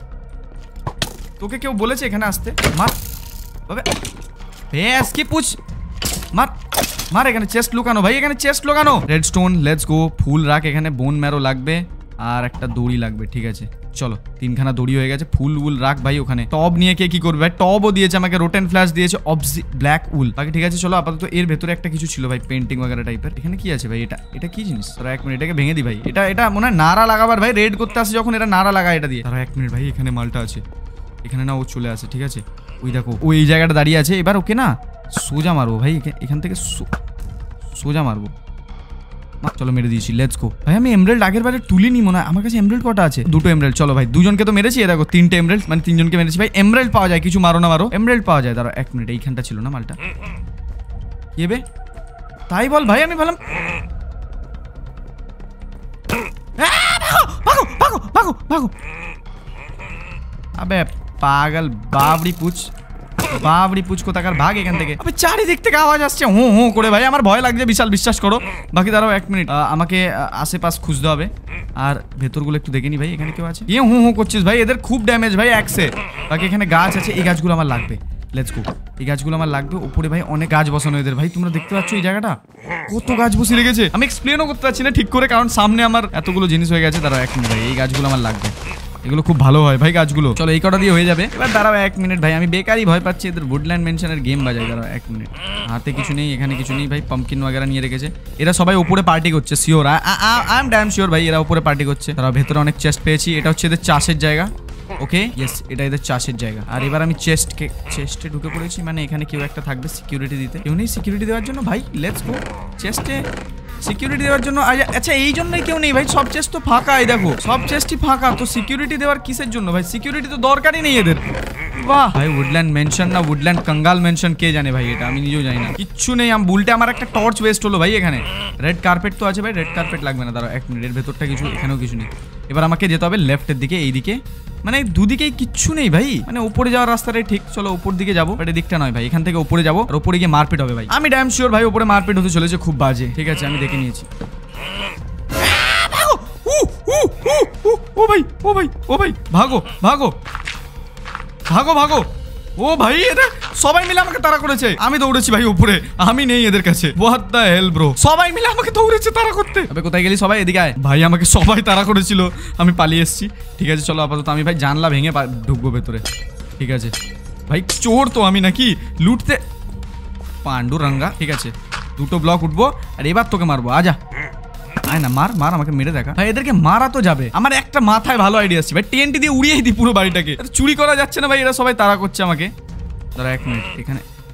তোকে কেউ বলেছে এখানে আসতে? মার ওবে, বেশ কি পুছ, মার মার। এখানে চেস্ট লুকানো ভাই, এখানে চেস্ট লুকানো। রেড স্টোন লেটস গো, ফুল রাখ, এখানে বোন ম্যারো লাগবে আর একটা দড়ি লাগবে, ঠিক আছে? চলো তিনখানা দড়ি হয়ে গেছে, ফুল উল রাখ ভাই ওখানে। টব নিয়ে কে কি করবে ভাই? টবও দিয়েছে আমাকে, রোটেন ফ্ল্যাশ দিয়েছে, অবজি ব্ল্যাক উল বাকি, ঠিক আছে? চলো আপাতত এর ভেতরে একটা কিছু ছিল ভাই, পেন্টিং वगैरह টাইপের। এখানে কি আছে ভাই? এটা এটা কি জিনিস? তারা এক মিনিট, এটাকে ভেঙে দি ভাই। এটা এটা মনে হয় নারা লাগাবার ভাই, রেড করতে আসে যখন এটা নারা লাগায় এটা দিয়ে। তারা এক মিনিট ভাই, এখানে মালটা আছে, এখানে না ও চলে আসে, ঠিক আছে? ওই দেখো ও এই জায়গাটা দাঁড়িয়ে আছে, এবার ওকে না সোজা মারবো ভাই, এখান থেকে সোজা মারবো। চলো মেরে দিয়েছি, লেটস গো ভাই। আমি এমরাল্ড আগের বারে তুলিনি মনে হয়, আমার কাছে এমরাল্ড কটা আছে? দুটো এমরাল্ড। চলো ভাই, দুজনকে তো মেরেছি, দেখো তিনটে এমরাল্ড, মানে তিনজনকে মেরেছি ভাই। এমরাল্ড পাওয়া যায়, কিছু মারো না মারো এমরাল্ড পাওয়া যায়। দাঁড়া এক মিনিট, এইখানটা ছিল না মালটা, কি বে তাই বল ভাই? আমি বললাম ভাগো ভাগো ভাগো ভাগো। আবে পাগল বাবড়ি পুছ, বাবড়ি পুচ কোথাকার, ভাগ এখান থেকে। আবে চারিদিক থেকে আওয়াজ আসছে হো হো করে ভাই, আমার ভয় লাগছে বিশাল, বিশ্বাস করো। বাকি দাঁড়াও এক মিনিট, আমাকে আশেপাশ খুঁজতে হবে। আর ভেতরগুলো একটু দেখে নি ভাই, এখানে কেউ আছে? ইয়ে হু হু করছিস ভাই, এদের খুব ড্যামেজ ভাই একসে। বাকি এখানে গাছ আছে, এই গাছগুলো আমার লাগবে, লেটস গো। এই গাছগুলো আমার লাগবে, উপরে ভাই অনেক গাছ বসানো এদের ভাই। তোমরা দেখতে পাচ্ছ এই জায়গাটা কত গাছ বসে রেখেছে, আমি এক্সপ্লেনও করতে পারছি না ঠিক করে, কারণ সামনে আমার এতগুলো জিনিস হয়ে গেছে। দাঁড়াও এক মিনিট ভাই, এই গাছগুলো আমার লাগবে, এগুলো খুব ভালো হয় ভাই গাছগুলো। চলো এই কটা দিয়ে হয়ে যাবে। এবার দাঁড়াও এক মিনিট ভাই, আমি বেকারই ভয় পাচ্ছি, এদের উডল্যান্ড মেনশনের গেম বাজাই। দাঁড়াও এক মিনিট, হাতে কিছু নেই, এখানে কিছু নেই ভাই, পাম্পকিন वगैरह নিয়ে রেখেছে। এরা সবাই উপরে পার্টি করছে sure, I am damn sure ভাই, এরা উপরে পার্টি করছে। তারা ভেতরে অনেক চেস্ট পেয়েছি, এটা হচ্ছে এদের চাষের জায়গা। ওকে ইয়েস, এটা এদের চাষের জায়গা। আর এবার আমি চেস্টকে চেস্টে ঢুকে পড়েছি, মানে এখানে কেউ একটা থাকবে সিকিউরিটি দিতে। কেউ নেই সিকিউরিটি দেওয়ার জন্য ভাই, লেটস গো। চেস্টে সিকিউরিটি দেওয়ার জন্য, আচ্ছা এই জন্যই কেউ নেই ভাই, সব চেস্ট তো ফাঁকা। এই দেখো সব চেস্টই ফাঁকা, তো সিকিউরিটি দেওয়ার কিসের জন্য ভাই? সিকিউরিটি তো দরকারই নেই এদের। বাহ ভাই, উডল্যান্ড মেনশন না উডল্যান্ড কঙ্গাল মেনশন, কে জানে ভাই, এটা আমি নিজেও জানি না। কিচ্ছু নেই, আমি উল্টে আমার একটা টর্চ ওয়েস্ট হলো ভাই। এখানে রেড কার্পেট তো আছে ভাই, রেড কার্পেট লাগবে না। দাঁড়াও এক মিনিট, এর ভেতরটা কিছু, এখানেও কিছু নেই। এবার আমাকে যেতে হবে লেফটের দিকে, এই দিকে, মানে দুদিকেই কিচ্ছু নেই ভাই, মানে উপরে যাওয়ার রাস্তাটাই ঠিক। চলো উপর দিকে যাবো, বাট দিকটা নয় ভাই, এখান থেকে উপরে যাবো, আর উপরে গিয়ে মারপিট হবে ভাই। আমি ড্যাম শিওর ভাই উপরে মারপিট হতে চলেছে, খুব বাজে। ঠিক আছে আমি দেখে নিয়েছি। ও ভাই ও ভাই ও ভাই, ভাগো ভাগো ভাগো ভাগো। ও ভাই এটা সবাই মিলে আমাকে তাড়া করেছে, আমি দৌড়েছি ভাই উপরে, আমি নেই এদের কাছে। হোয়াট দ্য হেল ব্রো, সবাই মিলে আমাকে দৌড়েছে তাড়া করতে। আবে কোথায় গেলি সবাই? এদিকে আয় ভাই, আমাকে সবাই তাড়া করেছিল, আমি পালিয়ে এসেছি। ঠিক আছে চলো আপাতত আমি ভাই জানলা ভেঙে ঢুকবো ভেতরে। ঠিক আছে ভাই, চোর তো আমি নাকি, লুটতে পান্ডুরঙ্গা। ঠিক আছে দুটো ব্লক উঠবো, আর এবার তোকে মারবো, আজা আয় না, মার মার, আমাকে মেরে দেখা ভাই। এদেরকে মারা তো যাবে, আমার একটা মাথায় ভালো আইডিয়া আসছে ভাই, টিএনটি দিয়ে উড়িয়ে দিই পুরো বাড়িটাকে। চুরি করা যাচ্ছে না ভাই, এরা সবাই তাড়া করছে আমাকে। দাঁড়া এক মিনিট, এখানে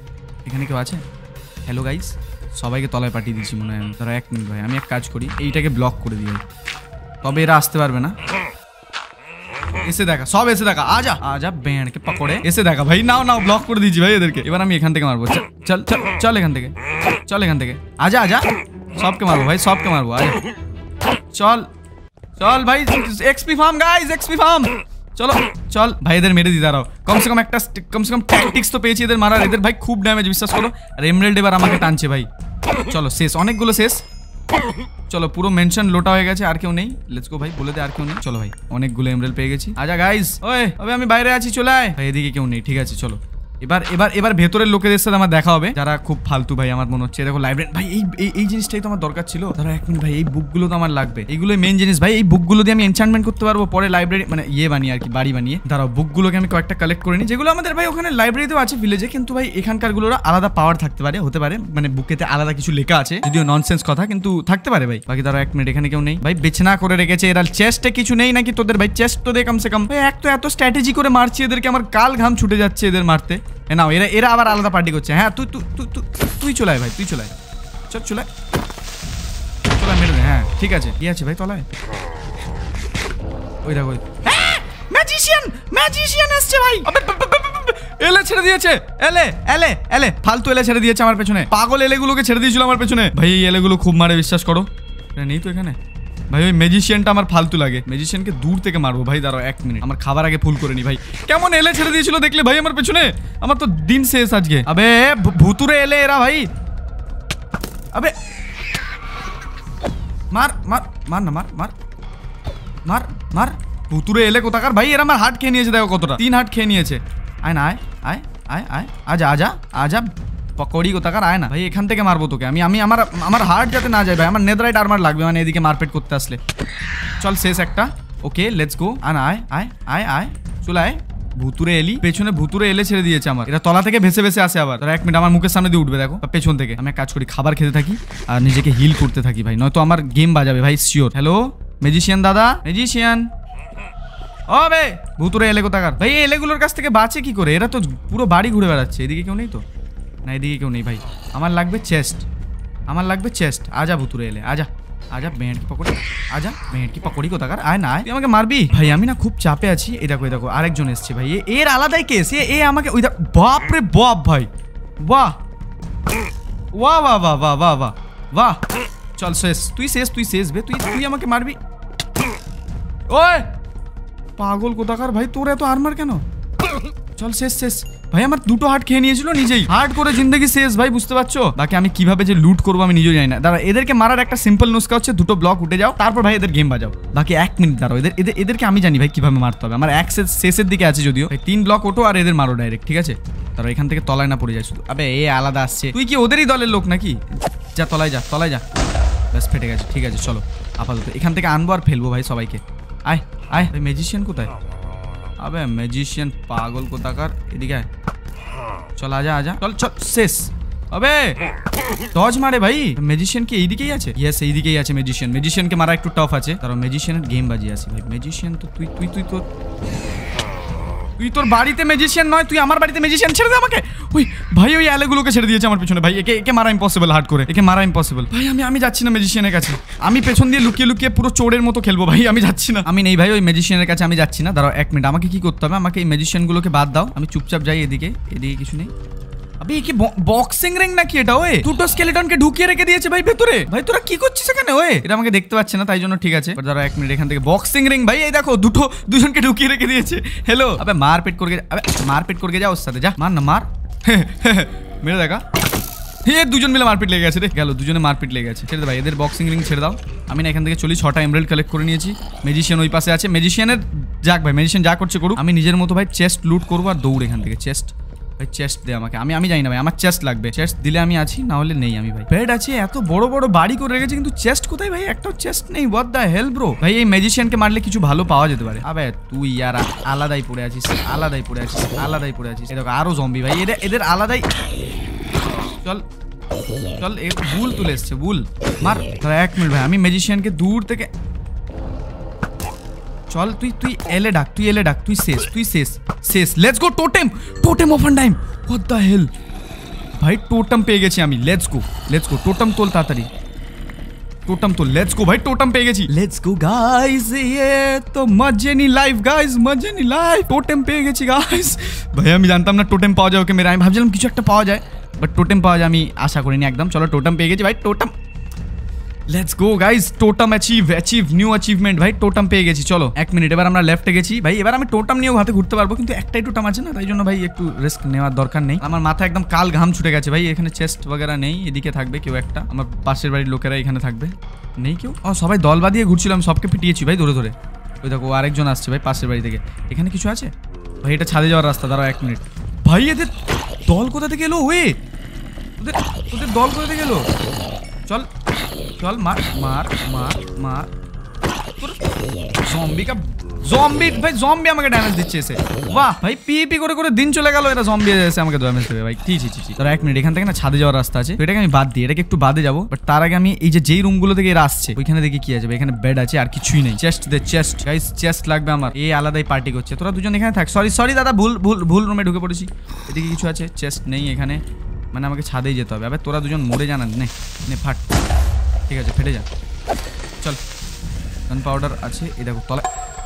এখানে কেউ আছে? হ্যালো গাইস, সবাইকে তলায় পাঠিয়ে দিচ্ছি মনে হয়। ধরো এক মিনিট ভাই, আমি এক কাজ করি, এইটাকে ব্লক করে দিই, তবে এরা আসতে পারবে না। এসে দেখা, সব এসে দেখা, আজা আজা ব্যান্ডকে পকড়ে এসে দেখা ভাই। নাও নাও, ব্লক করে দিয়েছি ভাই এদেরকে। এবার আমি এখান থেকে মারবো। চল চল চল এখান থেকে, চল এখান থেকে, আজা আজা, সবকে মারবো ভাই, সবকে মারবো, আজা চল চল ভাই। X P farm guys, X P farm, চলো চল ভাই, এদের মেরে দিই। দাঁড়াও, কমসে কম একটা কমসে কম ট্যাকটিক্স তো পেয়েছি এদের মারার। এদের ভাই খুব ড্যামেজ, বিশ্বাস করো। আর এমরাল্ড এবার আমাকে টানছে ভাই। চলো শেষ, অনেকগুলো শেষ। চলো পুরো মেনশন লোটা হয়ে গেছে, আর কেউ নেই। লেটস গো ভাই, বলে দে আর কেউ নেই। চলো ভাই, অনেকগুলো এমরাল্ড পেয়ে গেছি। আজা গাইস, ওই তবে আমি বাইরে আছি, চলে আয় ভাই। এদিকে কেউ নেই, ঠিক আছে চলো। এবার এবার এবার ভেতরের লোকেদের সাথে আমার দেখা হবে, যারা খুব ফালতু ভাই আমার মনে হচ্ছে। দেখো লাইব্রেরি ভাই, এই এই জিনিসটাই তো আমার দরকার ছিল। ধরো এক মিনিট ভাই, এই বুকগুলো তো আমার লাগবে, এইগুলো মেন জিনিস ভাই। এই বুকগুলো দিয়ে আমি এনচ্যান্টমেন্ট করতে পারবো পরে, লাইব্রেরি মানে ইয়ে বানিয়ে আর কি, বাড়ি বানিয়ে। দাঁড়াও, বুকগুলোকে আমি কয়েকটা কালেক্ট করে নিই, যেগুলো আমাদের ভাই ওখানে লাইব্রেরিতেও আছে ভিলেজে, কিন্তু ভাই এখানকার গুলোর আলাদা পাওয়ার থাকতে পারে, হতে পারে মানে বুকেতে আলাদা কিছু লেখা আছে, যদিও ননসেন্স কথা, কিন্তু থাকতে পারে ভাই। বাকি ধরো এক মিনিট, এখানে কেউ নেই ভাই, বেছনা করে রেখেছে এরা। চেস্টে কিছু নেই নাকি তোদের ভাই? চেস্ট তো দে কমসে কম ভাই। এক তো এত স্ট্র্যাটেজি করে মারছি এদেরকে, আমার কাল ঘাম ছুটে যাচ্ছে এদের মারতে। নাও, এরা এরা আবার আলাদা পার্টি করছে। হ্যাঁ তুই তুই তুই তুই চলে আয় ভাই, তুই চলে আয়, চল চলে চলে মেরে দে। হ্যাঁ ঠিক আছে, কি আছে ভাই তলায়? ওই দেখো, ম্যাজিশিয়ান, ম্যাজিশিয়ান আসছে ভাই। এলে ছেড়ে দিয়েছে, এলে এলে এলে ফালতু এলে ছেড়ে দিয়েছে আমার পেছনে। পাগল এলেগুলোকে ছেড়ে দিয়েছিল আমার পেছনে ভাই। এই এলেগুলো খুব মারে, বিশ্বাস করো। নেই তো এখানে ভাই। ওই ম্যাজিশিয়ানটা আমার ফালতু লাগে, ম্যাজিশিয়ানকে দূর থেকে মারবো ভাই। দাঁড়াও এক মিনিট, আমার খাবার আগে ফুল করে নি ভাই। কেমন এলে ছেড়ে দিয়েছিল দেখলে ভাই আমার পেছনে? আমার তো দিন শেষ আজকে। আবে ভুতুরে এলে এরা ভাই। আবে মার মার মার না, মার মার মার মার। ভুতুরে এলে কোথাকার ভাই, এরা আমার হার্ট খেয়ে নিয়েছে। দেখো কতটা, তিন হার্ট খেয়ে নিয়েছে। আয় না, আয় আয় আয় আয়, আজা আজা আজা পকড়ি কোথাকার, আয় না ভাই। এখান থেকে মারবো তোকে আমি। আমি আমার আমার হার্ট যাতে না যায় ভাই, আমার নেদারাইট আর্মার লাগবে মানে এদিকে মারপেট করতে আসলে। চল শেষ একটা, ওকে লেটস গো। আয় না, আয় আয় আয় আয়, চলে আয়। ভুতুরে এলি, পেছনে ভুতুরে এলে ছেড়ে দিয়েছে আমার। এটা তলা থেকে ভেসে ভেসে আসে আবার। ধর এক মিনিট, আমার মুখের সামনে দিয়ে উঠবে দেখো পেছন থেকে। আমি কাজ করি, খাবার খেতে থাকি আর নিজেকে হিল করতে থাকি ভাই, নয়তো আমার গেম বাজাবে ভাই শিওর। হ্যালো ম্যাজিশিয়ান দাদা, ম্যাজিশিয়ান ও বে, ভুতুরে এলে কোথাকার ভাই। এই এলেগুলোর কাছ থেকে বাঁচে কি করে? এরা তো পুরো বাড়ি ঘুরে বেড়াচ্ছে। এদিকে কেউ নেই তো? না এদিকে কেউ নেই ভাই। আমার লাগবে চেস্ট, আমার লাগবে চেস্ট। আজা ভুতুরে এলে, আজা আজা ভেঁট কি পকড়ি, আজা ভেঁট কি পকড়ি কোথাকার, আয় না, তুই আমাকে মারবি ভাই। আমি না খুব চাপে আছি। এই দেখো এই দেখো আরেকজন এসছে ভাই, এর আলাদাই কেস। এ আমাকে ওই বাপ রে বাপ ভাই, বাহ বাহ বাহ বাহ বাহ বাহ বাহ বাহ। চল শেষ, তুই শেষ, তুই শেষ বে, তুই তুই আমাকে মারবি। ওই পাগল কোথাকার ভাই, তোর এত আর্মার কেন? চল শেষ শেষ ভাই। আমার দুটো হার্ট খেয়ে নিয়েছিল নিজেই, হার্ট করে জিন্দগি শেষ ভাই, বুঝতে পারছো? বাকি আমি কিভাবে যে লুট করবো আমি নিজেও জানি না। দাঁড়া, এদেরকে মারার একটা সিম্পল নুস্কা হচ্ছে দুটো ব্লক উঠে যাও, তারপর ভাই এদের গেম বাজাও। বাকি এক মিনিট দাঁড়াও, এদের এদের এদেরকে আমি জানি ভাই কিভাবে মারতে হবে। আমার এক শেষের দিকে আছে যদিও ভাই। তিন ব্লক ওঠো আর এদের মারো ডাইরেক্ট, ঠিক আছে? তারা এখান থেকে তলায় না পড়ে যায় শুধু। আবে এ আলাদা আসছে, তুই কি ওদেরই দলের লোক নাকি? যা তলায় যা, তলায় যা। ব্যাস ফেটে গেছে, ঠিক আছে চলো আপাতত এখান থেকে আনবো আর ফেলবো ভাই সবাইকে। আয় আয় ভাই। ম্যাজিশিয়ান কোথায়? আবে ম্যাজিশিয়ান পাগল কোথাকার, এদিকে আয়। চল আজা আজা, চল চল শেষ। আবে ডজ মারে ভাই। ম্যাজিশিয়ান কি এইদিকেই আছে? ইয়েস এইদিকেই আছে ম্যাজিশিয়ান। ম্যাজিশিয়ানকে মারা একটু টাফ আছে, কারণ ম্যাজিশিয়ানের গেম বাজিয়ে আসি ভাই। ম্যাজিশিয়ান তো তুই তুই তুই তোর তুই তোর বাড়িতে ম্যাজিশিয়ান নয়, তুই আমার বাড়িতে ম্যাজিশিয়ান। ছেড়ে দে আমাকে। ওই ভাই ওই আলেগুলোকে ছেড়ে দিয়েছে আমার পিছনে ভাই। একে একে মারা ইম্পসিবল, হার্ড করে একে মারা ইম্পসিবল ভাই। আমি আমি যাচ্ছি না ম্যাজিশিয়ানের কাছে। আমি পেছন দিয়ে লুকিয়ে লুকিয়ে পুরো চোরের মতো খেলবো ভাই। আমি যাচ্ছি না, আমি নেই ভাই ওই ম্যাজিশিয়ানের কাছে। আমি যাচ্ছি না। দাঁড়াও এক মিনিট, আমাকে কি করতে হবে? আমাকে এই ম্যাজিশিয়ানগুলোকে বাদ দাও, আমি চুপচাপ যাই এদিকে। এদিকে কিছু নেই। আবে কি বক্সিং রিং নাকি এটা? ওই দুটো স্কেলেটনকে ঢুকিয়ে রেখে দিয়েছে ভাই ভেতরে। ভাই তোরা কি করছিস এখানে? ওই এটা আমাকে দেখতে পাচ্ছে না তাই জন্য ঠিক আছে। দাঁড়াও এক মিনিট, এখান থেকে বক্সিং রিং ভাই। এই দেখো দুটো দুজনকে ঢুকিয়ে রেখে দিয়েছে। হ্যালো আবে মারপিট করে, আবে মারপিট করে যা ওর সাথে, যা মার না মার। মেরে দেখা, হে দুজন মিলে মারপিট লেগে গেছে রে। গেল দুজনে মারপিট লেগে গেছে। ছেড়ে দে ভাই, এদের বক্সিং রিং ছেড়ে দাও। আমি না এখান থেকে চলি, ছটা এমরাল্ড কালেক্ট করে নিয়েছি। ম্যাজিশিয়ান ওই পাশে আছে। ম্যাজিশিয়ানের যাক ভাই, ম্যাজিশিয়ান যা করছে করুক, আমি নিজের মতো ভাই চেস্ট লুট করবো আর দৌড় এখান থেকে। চেস্ট ভাই, চেস্ট দে আমাকে। আমি আমি জানি না ভাই, আমার চেস্ট লাগবে। চেস্ট দিলে আমি আছি, না হলে নেই আমি ভাই। বেড আছে, এত বড় বড় বাড়ি করে রেখেছে, কিন্তু চেস্ট কোথায় ভাই? একটাও চেস্ট নেই। What the hell bro? ভাই এই ম্যাজিশিয়ানকে মারলে কিছু ভালো পাওয়া যেতে পারে। আবে তুই ইয়ার আলাদাই পড়ে আছিস, আলাদাই পড়ে আছিস, আলাদাই পড়ে আছিস। এরকম আরো জম্বি ভাই, এদের এদের আলাদাই। চল চল, এ বুল তুলে এসছে, বুল মার। এক মিনিট ভাই, আমি ম্যাজিশিয়ানকে দূর থেকে। চল তুই তুই এলে ডাক, তুই এলে ডাক, তুই শেষ, তুই শেষ শেষ। Let's go totem, totem of time. What the hell ভাই টোটাম পেয়ে গেছি আমি, লেটস গো লেটস গো, টোটাম তোল তাড়াতাড়ি, টোটাম তোল, লেটস গো ভাই, টোটাম পেয়ে গেছি, লেটস গো গাইস, ये तो मजे नहीं लाइफ गाइस, मजे नहीं लाइफ, টোটেম পেয়ে গেছি গাইস। ভাই আমি জানতাম না টোটেম পাওয়া যায় ওকে মেরে, আমি ভাবছিলাম কিছু একটা পাওয়া যায়, বাট টোটেম পাওয়া যায় আমি আশা করিনি একদম। চলো টোটেম পেয়ে গেছি ভাই, totem, let's go guys, totem achieve, achieve new achievement ভাই, টোটেম পেয়ে গেছি। চলো এক মিনিট, এবার আমরা লেফটে গেছি ভাই, এবার আমি টোটেম নিয়েও হাতে ঘুরতে পারবো, কিন্তু একটাই টোটেম আছে না, তাই জন্য ভাই একটু রিস্ক নেওয়ার দরকার নেই। আমার মাথা একদম কাল ঘাম ছুটে গেছে ভাই, এখানে চেস্ট বগেরা নেই, এদিকে থাকবে কেউ একটা, আমার পাশের বাড়ির লোকেরা এখানে থাকবে, নেই কেউ, ও সবাই দল বাঁধিয়ে ঘুরছিলাম, সবকে পিটিয়েছি ভাই ধরে ধরে। ওই দেখো আরেকজন আসছে ভাই পাশের বাড়ি থেকে, এখানে কিছু আছে ভাই, এটা ছাদে যাওয়ার রাস্তা, দাঁড়াও এক মিনিট ভাই, এদের দল কোথা থেকে এলো, ওয়ে ওদের ওদের দল কোথা থেকে এলো, চল চল মার মার মার মার, জম্বি কা জম্বি ভাই, জম্বি আমাকে ড্যামেজ দিচ্ছে এসে, বাহ ভাই পিপি করে করে দিন চলে গেল, এরা জম্বি এসে আমাকে ড্যামেজ দেবে ভাই, টি টি টি। তারা এক মিনিট, এখান থেকে না ছাদে যাওয়ার রাস্তা আছে, এটাকে আমি বাদ দিই, এটাকে একটু বাদে যাবো, বাট তার আগে আমি এই যে যেই রুমগুলো থেকে এরা আসছে ওইখানে দেখি কি আছে, এখানে বেড আছে আর কিছুই নেই, চেস্ট দে চেস্ট গাইস, চেস্ট লাগবে আমার, এই আলাদাই পার্টি করছে, তোরা দুজন এখানে থাক, সরি সরি দাদা, ভুল ভুল ভুল রুমে ঢুকে পড়েছি, এদিকে কিছু আছে, চেস্ট নেই এখানে, মানে আমাকে ছাদেই যেতে হবে, আবার তোরা দুজন মরে জানান নে নে ফাট, ঠিক আছে ফেটে যা, চল গান পাউডার আছে, এই দেখো তলা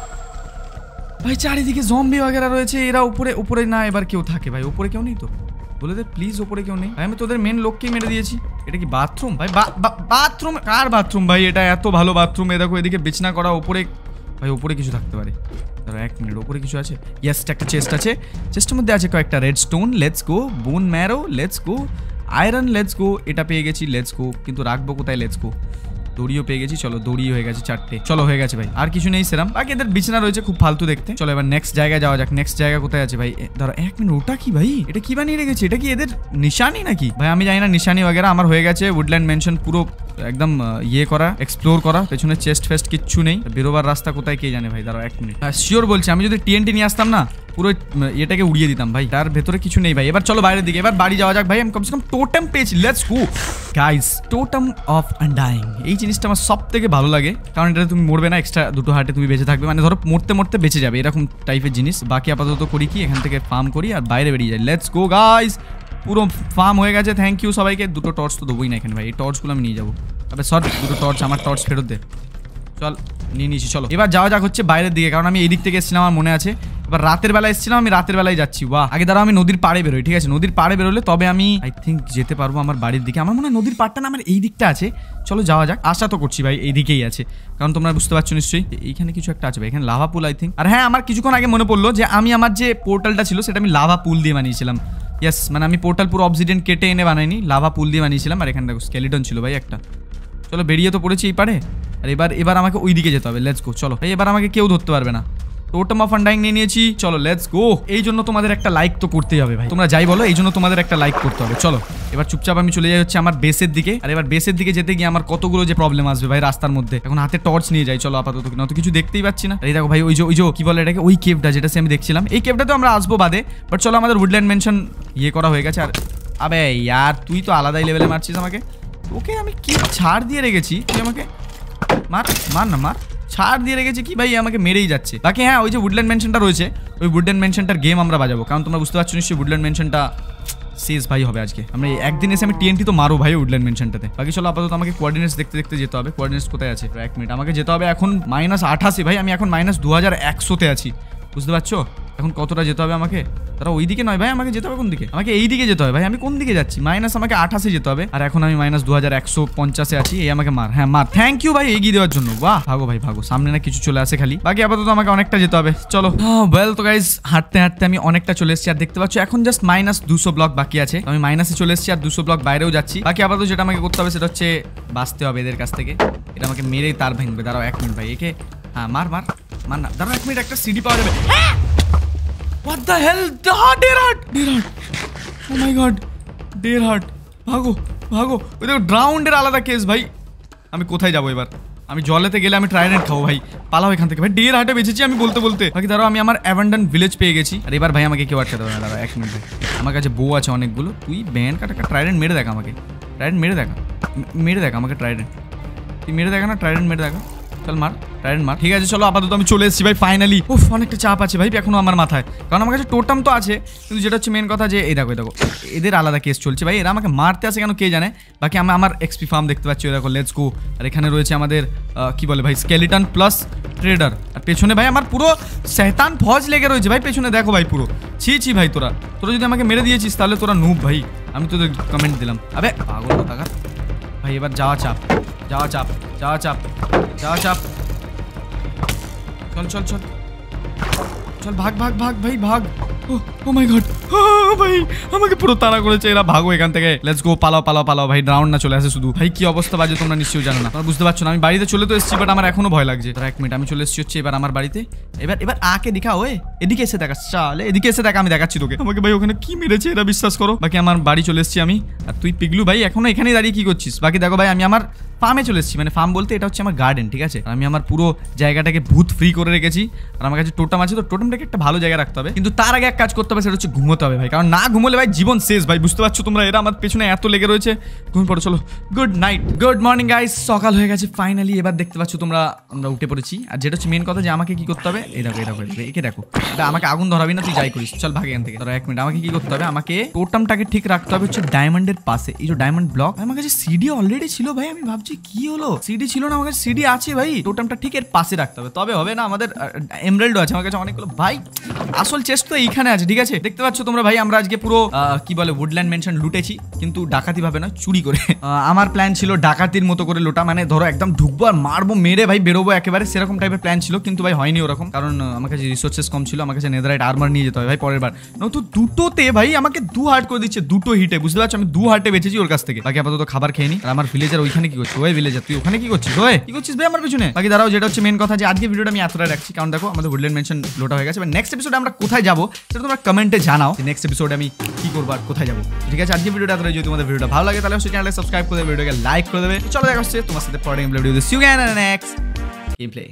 ভাই, চারিদিকে জম্বি वगैरह রয়েছে, এরা উপরে উপরে না এবার কেউ থাকে ভাই, উপরে কেউ নেই তো, বলে দে প্লিজ উপরে কেউ নেই ভাই, আমি তোদের মেন লোককেই মেরে দিয়েছি। এটা কি বাথরুম ভাই, বাথরুম কার বাথরুম ভাই, এটা এত ভালো বাথরুম, এ দেখো এদিকে বিছনা করা, উপরে ভাই উপরে কিছু থাকতে পারে, ধরো এক মিনিট, উপরে কিছু আছে, ইয়েস একটা চেস্ট আছে, চেস্টের মধ্যে আছে কয়েকটা red stone, let's go, bone marrow let's go, iron let's go, এটা পেয়ে গেছি লেটস গো, কিন্তু রাখবো কোথায়, লেটস গো, দড়িও পেয়ে গেছি, চলো দড়ি হয়ে গেছে চারটে, চলো হয়ে গেছে ভাই, আর কিছু নেই সেরাম, বাকি এদের বিছানা রয়েছে খুব ফালতু দেখতে। চলো এবার নেক্সট জায়গায় যাওয়া যাক, নেক্সট জায়গা কোথায় আছে ভাই, ধরো এক মিনিট, ওটা কি ভাই, এটা কি বানিয়ে রেখেছে, এটা কি এদের নিশানি নাকি ভাই, আমি জানি না নিশানি वगैरह, আমার হয়ে গেছে উডল্যান্ড মেনশন পুরো একদম ইয়ে করা, এক্সপ্লোর করা, পেছনে চেস্ট ফেস্ট কিচ্ছু নেই, বেরোবার রাস্তা কোথায় কে জানে ভাই, দাঁড়াও এক মিনিট, শিওর বলছি আমি যদি টিএনটি নিয়ে আসতাম না পুরো এটাকে উড়িয়ে দিতাম ভাই, তার ভেতরে কিছু নেই ভাই। এবার চলো বাইরের দিকে, এবার বাড়ি যাওয়া যাক ভাই, আমি কমসে কম টোটেম পেয়েছি, let's go guys, totem of undying, এই জিনিসটা আমার সব থেকে ভালো লাগে, কারণ এটা তুমি মরবে না, এক্সট্রা দুটো হার্টে তুমি বেঁচে থাকবে, মানে ধরো মরতে মরতে বেঁচে যাবে এরকম টাইপের জিনিস। বাকি আপাতত করি কি, এখান থেকে ফার্ম করি আর বাইরে বেরিয়ে যাই, লেটস গো গাইস, পুরো ফার্ম হয়ে গেছে, থ্যাংক ইউ সবাইকে। দুটো টর্চ তো দেবোই না এখানে ভাই, এই টর্চগুলো আমি নিয়ে যাবো, তবে সর দুটো টর্চ, আমার টর্চ ফেরত দে, চল নিয়ে নিয়েছি। চলো এবার যাওয়া যাক হচ্ছে বাইরের দিকে, কারণ আমি এই দিক থেকে এসেছিলাম আমার মনে আছে, এবার রাতের বেলা এসেছিলাম, আমি রাতের বেলায় যাচ্ছি, বাহ আগে দাঁড়াও আমি নদীর পাড়ে বেরোই, ঠিক আছে নদীর পাড়ে বেরোলে তবে আমি আই থিঙ্ক যেতে পারবো আমার বাড়ির দিকে, আমার মনে হয় নদীর পাড়টা না আমার এই দিকটা আছে, চলো যাওয়া যাক, আশা তো করছি ভাই এই দিকেই আছে, কারণ তোমরা বুঝতে পারছো নিশ্চয়ই, এইখানে কিছু একটা আছে ভাই, এখানে লাভা পুল আই থিঙ্ক, আর হ্যাঁ আমার কিছুক্ষণ আগে মনে পড়লো যে আমি আমার যে পোর্টালটা ছিল সেটা আমি লাভা পুল দিয়ে বানিয়েছিলাম, ইয়েস মানে আমি পোর্টাল পুরো অবসিডিয়ান কেটে এনে বানাইনি, লাভা পুল দিয়ে বানিয়েছিলাম, আর এখানে দেখো স্কেলিটন ছিল ভাই একটা, চলো বেরিয়ে তো পড়েছি এই পারে, আর এবার এবার আমাকে ওই দিকে যেতে হবে, লেটস গো, চলো ভাই এবার আমাকে কেউ ধরতে পারবে না, টোটেম অফ আনডাইং নিয়ে নিয়েছি, চলো লেটস গো। এই জন্য তোমাদের একটা লাইক তো করতেই হবে ভাই, তোমরা যাই বলো এই জন্য তোমাদের একটা লাইক করতে হবে। চলো এবার চুপচাপ আমি চলে যাই হচ্ছে আমার বেসের দিকে, আর এবার বেসের দিকে যেতে গিয়ে আমার কতগুলো যে প্রবলেম আসবে ভাই রাস্তার মধ্যে, এখন হাতে টর্চ নিয়ে যাই, চলো আপাতত না তো কিছু দেখতেই পাচ্ছি না। এই দেখো ভাই ওই যে ওই যে কি বলে এটাকে, ওই কেভটা যেটা আমি দেখছিলাম, এই কেভটাতে আমরা আসবো বাদে, বাট চলো আমাদের উডল্যান্ড মেনশন ইয়ে করা হয়ে গেছে। আর আবে ইয়ার তুই তো আলাদাই লেভেলে মারছিস আমাকে, ওকে আমি কি ছাড় দিয়ে রেখেছি, তুই আমাকে মার মার না মার, ছাড় দিয়ে রেখেছি কি ভাই, আমাকে মেরেই যাচ্ছে। বাকি হ্যাঁ ওই যে উডল্যান্ড মেনশনটা রয়েছে, ওই উডল্যান্ড মেনশনটার গেম আমরা বাজাবো, কারণ তোমরা বুঝতে পারছো নিশ্চয়ই উডল্যান্ড মেনশনটা শেষ ভাই হবে আজকে, আমরা একদিন এসে আমি টিএনটি তো মারো ভাই উডল্যান্ড মেনশনটাতে। বাকি চলো আপাতত আমাকে কোঅর্ডিনেটস দেখতে দেখতে যেতে হবে, কোঅর্ডিনেটস কোথায় আছে, এক মিনিট আমাকে যেতে হবে এখন মাইনাস আঠাশি ভাই, আমি এখন মাইনাস দু হাজার একশোতে আছি, বুঝতে পারছো এখন কতটা যেতে হবে আমাকে, তারা ওই দিকে নয় ভাই, আমাকে যেতে হবে কোন দিকে, আমাকে এই দিকে যেতে হবে ভাই, আমি কোন দিকে যাচ্ছি, মাইনাস আমাকে আঠাশে যেতে হবে, আর এখন আমি মাইনাস দু হাজার একশো পঞ্চাশে আছি, এই আমাকে মার, হ্যাঁ মার, থ্যাংক ইউ ভাই এগিয়ে দেওয়ার জন্য, বাহ ভাগো ভাই ভাগো, সামনে না কিছু চলে আসে খালি, বাকি আপাতত আমাকে অনেকটা যেতে হবে, চলো ওয়েল তো গাইজ হাঁটতে হাঁটতে আমি অনেকটা চলে এসেছি, আর দেখতে পাচ্ছ এখন জাস্ট মাইনাস দুশো ব্লক বাকি আছে, আমি মাইনাসে চলে এসেছি আর দুশো ব্লক বাইরেও যাচ্ছি। বাকি আপাতত যেটা আমাকে করতে হবে সেটা হচ্ছে বাঁচতে হবে এদের কাছ থেকে, এটা আমাকে মেরেই তার ভেঙবে, দাঁড়াও এক মিনিট ভাই, একে হ্যাঁ মার মার মার না, দাঁড়াও এক মিনিট, একটা সিডি পাওয়া যাবে, What the hell? Deer heart! Deer heart! Oh my god! Deer heart! ভাগো ভাগো, ওই দেখো ড্রাউন্ডের আলাদা কেস ভাই, আমি কোথায় যাবো এবার, আমি জলেতে গেলে আমি ট্রাইডেন্ট খাবো ভাই, পালাও এখান থেকে ভাই, ডিয়ার হার্টে বেঁচেছি আমি বলতে বলতে। বাকি ধরো আমি আমার অ্যাবান্ডন ভিলেজ পেয়ে গেছি, আর এবার ভাই আমাকে কেউ আটকাতে হবে না, দাঁড়া এক মিনিট ভাই, আমার কাছে বউ আছে অনেকগুলো, তুই ব্যান কাটা ট্রাইডেন্ট মেরে দেখা আমাকে, ট্রাইডেন্ট মেরে দেখা মেরে দেখা আমাকে ট্রাইডেন্ট, তুই মেরে দেখা না ট্রাইডেন্ট মেরে দেখা, চল মার ট্রাইডেন্ট মার। ঠিক আছে চলো আপাতত আমি চলে এসেছি ভাই ফাইনালি। উফ অনেকটা চাপ আছে ভাই এখনো আমার মাথায়, কারণ আমার কাছে টোটাম তো আছে, কিন্তু যেটা হচ্ছে মেন কথা যে এই দেখো এই দেখো এদের আলাদা কেস চলছে ভাই, এরা আমাকে মারতে আসে কেন কে জানে। বাকি আমি আমার এক্সপি ফার্ম দেখতে পাচ্ছি, ওই দেখো লেটস গো। আর এখানে রয়েছে আমাদের কি বলে ভাই স্কেলিটন প্লাস ট্রেডার, আর পেছনে ভাই আমার পুরো শয়তান ফৌজ লেগে রয়েছে ভাই পেছনে দেখো ভাই পুরো। ছি ছি ভাই তোরা তোরা যদি আমাকে মেরে দিয়েছিস তাহলে তোরা নুব ভাই, আমি তোদের কমেন্ট দিলাম। আবে পাগল কোথাকার ভাই, এবার যাওয়া চাপ যাওয়া চাপ যাওয়া চাপ যাওয়া চাপ চল চল চল চল ভাগ ভাগ ভাগ ভাই ভাগ। ও মাই গড ভাই আমাকে পুরো তাড়া করেছে এরা, ভাগো এখান থেকে, লেটস গো পালাও পালাও পালাও ভাই, রাউন্ড না চলে আসে শুধু। ভাই কি অবস্থা বাজে তোমরা নিশ্চয়ই জানো না, তোমরা বুঝতে পারছো না। আমি বাড়িতে চলে তো এসেছি বাট আমার এখনো ভয় লাগছে। তারা এক মিনিট আমি চলে এসেছি হচ্ছে এবার আমার বাড়িতে। এবার এবার আকে দেখা ওয়ে এদিকে এসে দেখা, চলে এদিকে এসে দেখা, আমি দেখাচ্ছি তোকে। আমাকে ভাই ওখানে কি মেরেছে এরা বিশ্বাস করো। বাকি আমার বাড়ি চলে এসেছি আমি, আর তুই পিগলু ভাই এখনো এখানেই দাঁড়িয়ে কি করছিস। বাকি দেখো ভাই আমি আমার ফার্মে চলে এসেছি, মানে ফার্ম বলতে এটা হচ্ছে আমার গার্ডেন, ঠিক আছে। আমি আমার পুরো জায়গাটাকে ভূত ফ্রি করে রেখেছি, আর আমার কাছে টোটাম আছে, তো টোটামটাকে একটা ভালো জায়গায় রাখতে হবে। কিন্তু তার আগে এক কাজ করতে হবে, সেটা হচ্ছে ঘুমোতে হবে ভাই, কারণ না ঘুমোলে ভাই জীবন শেষ ভাই, বুঝতে পারছো তোমরা। এরা আমার পেছনে এত লেগে রয়েছে, ঘুম পড়ো চলো। Good night good morning guys, সকাল হয়ে গেছে ফাইনালি। এবার দেখতে পাচ্ছ তোমরা আমরা উঠে পড়েছি, আর যেটা হচ্ছে মেন কথা যে আমাকে কি করতে হবে, এই দেখো এই দেখো একে দেখো, এটা আমাকে আগুন ধরাবি না তুই যাই করিস, চল ভাগ এখান থেকে। ধরো এক মিনিট আমাকে কি করতে হবে, আমাকে টোটামটাকে ঠিক রাখতে হবে হচ্ছে ডায়মন্ডের পাশে, এই যে ডায়মন্ড ব্লক। আমার কাছে সিডি অলরেডি ছিল ভাই, আমি ভাবছি কি হলো সিডি ছিল না, আমার কাছে সিডি আছে ভাই। টোটামটা ঠিক এর পাশে রাখতে হবে, তবে হবে না। আমাদের এমরাল্ডও আছে আমার কাছে অনেকগুলো ভাই, আসল চেস্ট তো এইখানে আছে, ঠিক আছে। দেখতে পাচ্ছ তোমরা ভাই আমরা আজকে পুরো কি বলে উডল্যান্ড মেনশন লুটেছি, কিন্তু ডাকাতি ভাবে না, চুরি করে। আমার প্ল্যান ছিল ডাকাতির মতো করে লুটা, মানে ধরো একদম ঢুকবো আর মারবো মেরে ভাই বেরোবো একেবারে, সেরকম টাইপের প্ল্যান ছিল, কিন্তু ভাই হয়নি ওরকম, কারণ আমার কাছে রিসোর্সেস কম ছিল। আমার কাছে নেদারাইট আর্মার নিয়ে যেতে হয় ভাই পরের বার, তো দুটোতে ভাই আমাকে দু হার্ট করে দিচ্ছে, দুটো হিটে, বুঝতে পারছো। আমি দু হার্টে বেঁচেছি ওর কাছ থেকে। বাকি আপাতত খাবার খেয়ে নি। আর আমার ভিলেজার ওইখানে কি করছে, ওই ভিলেজার তুই ওখানে কি করছিস, ওই কি করছিস ভাই আমার পিছনে। বাকি দাঁড়াও, যেটা হচ্ছে মেন কথা যে আজকে ভিডিওটা আমি এতটাই রাখছি, কারণ দেখো আমাদের উডল্যান্ড মেনশন লোটা হয়ে গেছে। নেক্সট এপিসোডে আমরা কোথায় যাবো সেটা তোমরা কমেন্টে জানাও, নেক্সট এপিসোডে আমি কি করবো আর কোথায় যাবো, ঠিক আছে। আজকে ভিডিওটা এতটাই, যদি তোমাদের ভিডিওটা ভালো লাগে তাহলে অবশ্যই চ্যানেলটা সাবস্ক্রাইব করে দেবে, ভিডিওকে লাইক করে দেবে। চলো দেখা হচ্ছে তোমার সাথে পরের game play video. See you again in the next game play.